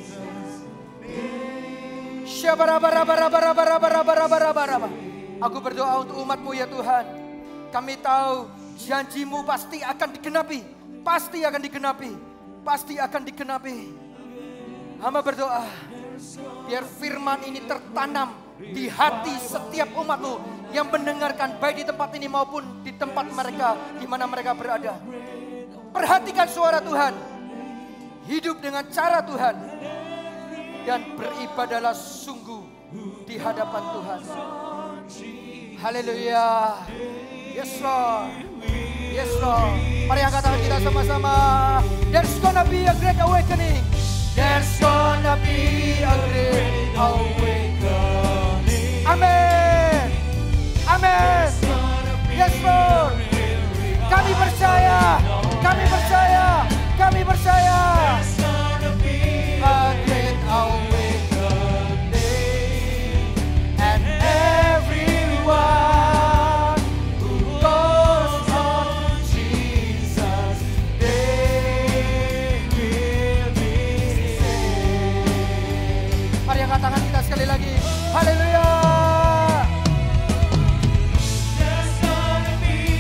Aku berdoa untuk umat-Mu ya Tuhan. Kami tahu janji-Mu pasti akan digenapi. Pasti akan digenapi. Pasti akan digenapi. Hamba berdoa, biar firman ini tertanam di hati setiap umat-Mu yang mendengarkan, baik di tempat ini maupun di tempat mereka, di mana mereka berada. Perhatikan suara Tuhan. Hidup dengan cara Tuhan. Dan beribadahlah sungguh di hadapan Tuhan. Haleluya. Yes Lord. Yes Lord. Mari angkat tangan kita sama-sama. There's gonna be a great awakening. There's gonna be a great awakening. Amin. Amin. Yes Lord. Kami percaya. Kami percaya. Kami percaya. A great awakening. And everyone who calls on Jesus, they will be saved. Mari angkat tangan kita sekali lagi. Haleluya. there's gonna be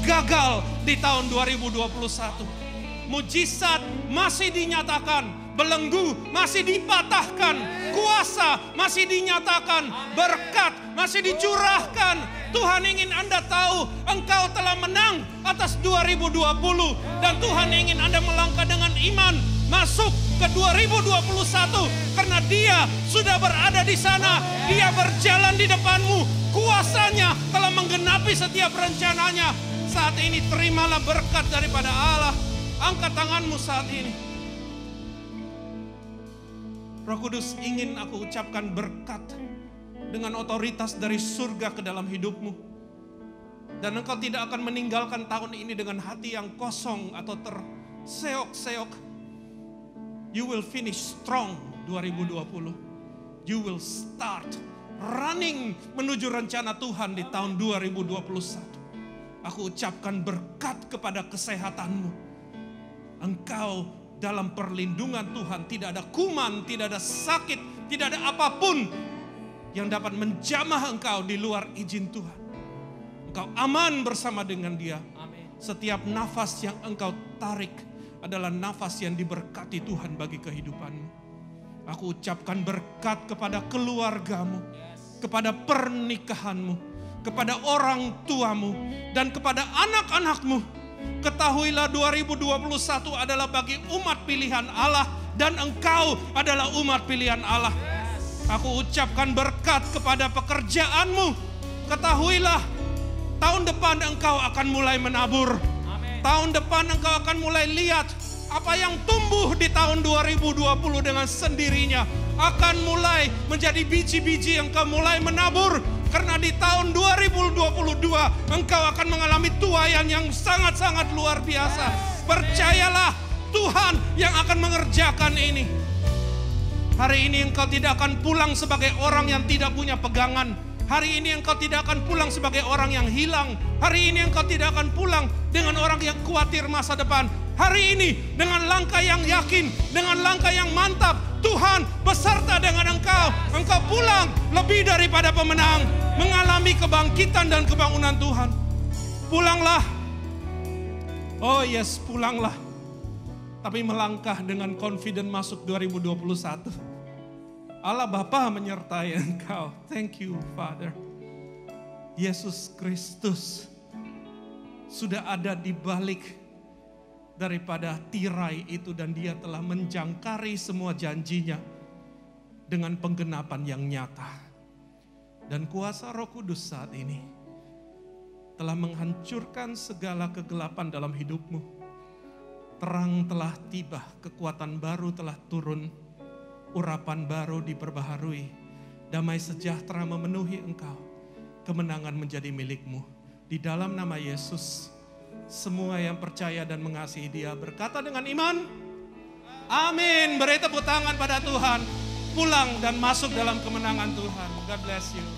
gagal di tahun 2021. Mujizat masih dinyatakan, belenggu masih dipatahkan, kuasa masih dinyatakan, berkat masih dicurahkan. Tuhan ingin Anda tahu engkau telah menang atas 2020 dan Tuhan ingin Anda melangkah dengan iman masuk ke 2021 karena Dia sudah berada di sana. Dia berjalan di depanmu. Kuasanya telah menggenapi setiap rencananya. Saat ini terimalah berkat daripada Allah. Angkat tanganmu saat ini. Roh Kudus ingin aku ucapkan berkat dengan otoritas dari surga ke dalam hidupmu. Dan engkau tidak akan meninggalkan tahun ini dengan hati yang kosong atau terseok-seok. You will finish strong 2020. You will start running menuju rencana Tuhan di tahun 2021. Aku ucapkan berkat kepada kesehatanmu. Engkau dalam perlindungan Tuhan, tidak ada kuman, tidak ada sakit, tidak ada apapun yang dapat menjamah engkau di luar izin Tuhan. Engkau aman bersama dengan Dia. Setiap nafas yang engkau tarik adalah nafas yang diberkati Tuhan bagi kehidupanmu. Aku ucapkan berkat kepada keluargamu, kepada pernikahanmu, kepada orang tuamu, dan kepada anak-anakmu. Ketahuilah 2021 adalah bagi umat pilihan Allah dan engkau adalah umat pilihan Allah. Aku ucapkan berkat kepada pekerjaanmu. Ketahuilah tahun depan engkau akan mulai menabur. Tahun depan engkau akan mulai lihat apa yang tumbuh di tahun 2020 dengan sendirinya akan mulai menjadi biji-biji yang engkau mulai menabur. Karena di tahun 2022 engkau akan mengalami tuaian yang sangat-sangat luar biasa. Percayalah, Tuhan yang akan mengerjakan ini. Hari ini engkau tidak akan pulang sebagai orang yang tidak punya pegangan. Hari ini engkau tidak akan pulang sebagai orang yang hilang. Hari ini engkau tidak akan pulang dengan orang yang khawatir masa depan. Hari ini dengan langkah yang yakin, dengan langkah yang mantap, Tuhan beserta dengan engkau. Engkau pulang lebih daripada pemenang, mengalami kebangkitan dan kebangunan Tuhan. Pulanglah. Oh yes, pulanglah. Tapi melangkah dengan confident masuk 2021. Allah Bapa menyertai engkau. Thank you, Father. Yesus Kristus sudah ada di balik daripada tirai itu dan Dia telah menjangkari semua janjinya dengan penggenapan yang nyata. Dan kuasa Roh Kudus saat ini telah menghancurkan segala kegelapan dalam hidupmu. Terang telah tiba, kekuatan baru telah turun, urapan baru diperbaharui, damai sejahtera memenuhi engkau, kemenangan menjadi milikmu. Di dalam nama Yesus, semua yang percaya dan mengasihi Dia berkata dengan iman, amin. Beri tepuk tangan pada Tuhan. Pulang dan masuk dalam kemenangan Tuhan. God bless you.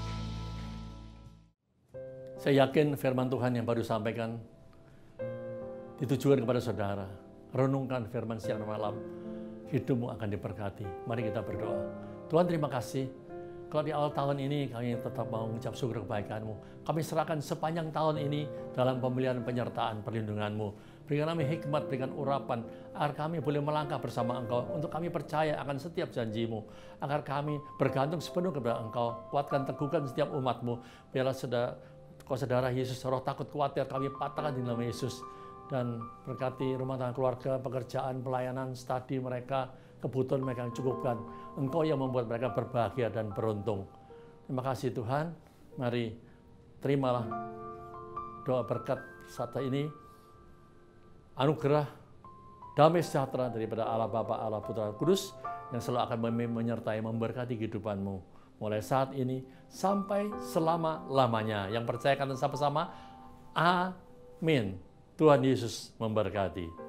Saya yakin firman Tuhan yang baru sampaikan ditujukan kepada saudara. Renungkan firman siang dan malam. Hidupmu akan diberkati. Mari kita berdoa. Tuhan, terima kasih. Kalau di awal tahun ini kami tetap mau mengucap syukur kebaikan-Mu. Kami serahkan sepanjang tahun ini dalam pemeliharaan, penyertaan, perlindungan-Mu. Berikan kami hikmat, berikan urapan, agar kami boleh melangkah bersama Engkau. Untuk kami percaya akan setiap janji-Mu. Agar kami bergantung sepenuh kepada Engkau. Kuatkan, teguhkan setiap umat-Mu. Biarlah saudara Yesus, roh takut khawatir kami patahkan di nama Yesus. Dan berkati rumah tangga, keluarga, pekerjaan, pelayanan, studi mereka, kebutuhan mereka yang cukupkan. Engkau yang membuat mereka berbahagia dan beruntung. Terima kasih Tuhan. Mari terimalah doa berkat saat ini. Anugerah damai sejahtera daripada Allah Bapa, Allah Putra, Kudus yang selalu akan menyertai, memberkati kehidupanmu. Mulai saat ini sampai selama-lamanya. Yang percaya kata sama-sama, amin. Tuhan Yesus memberkati.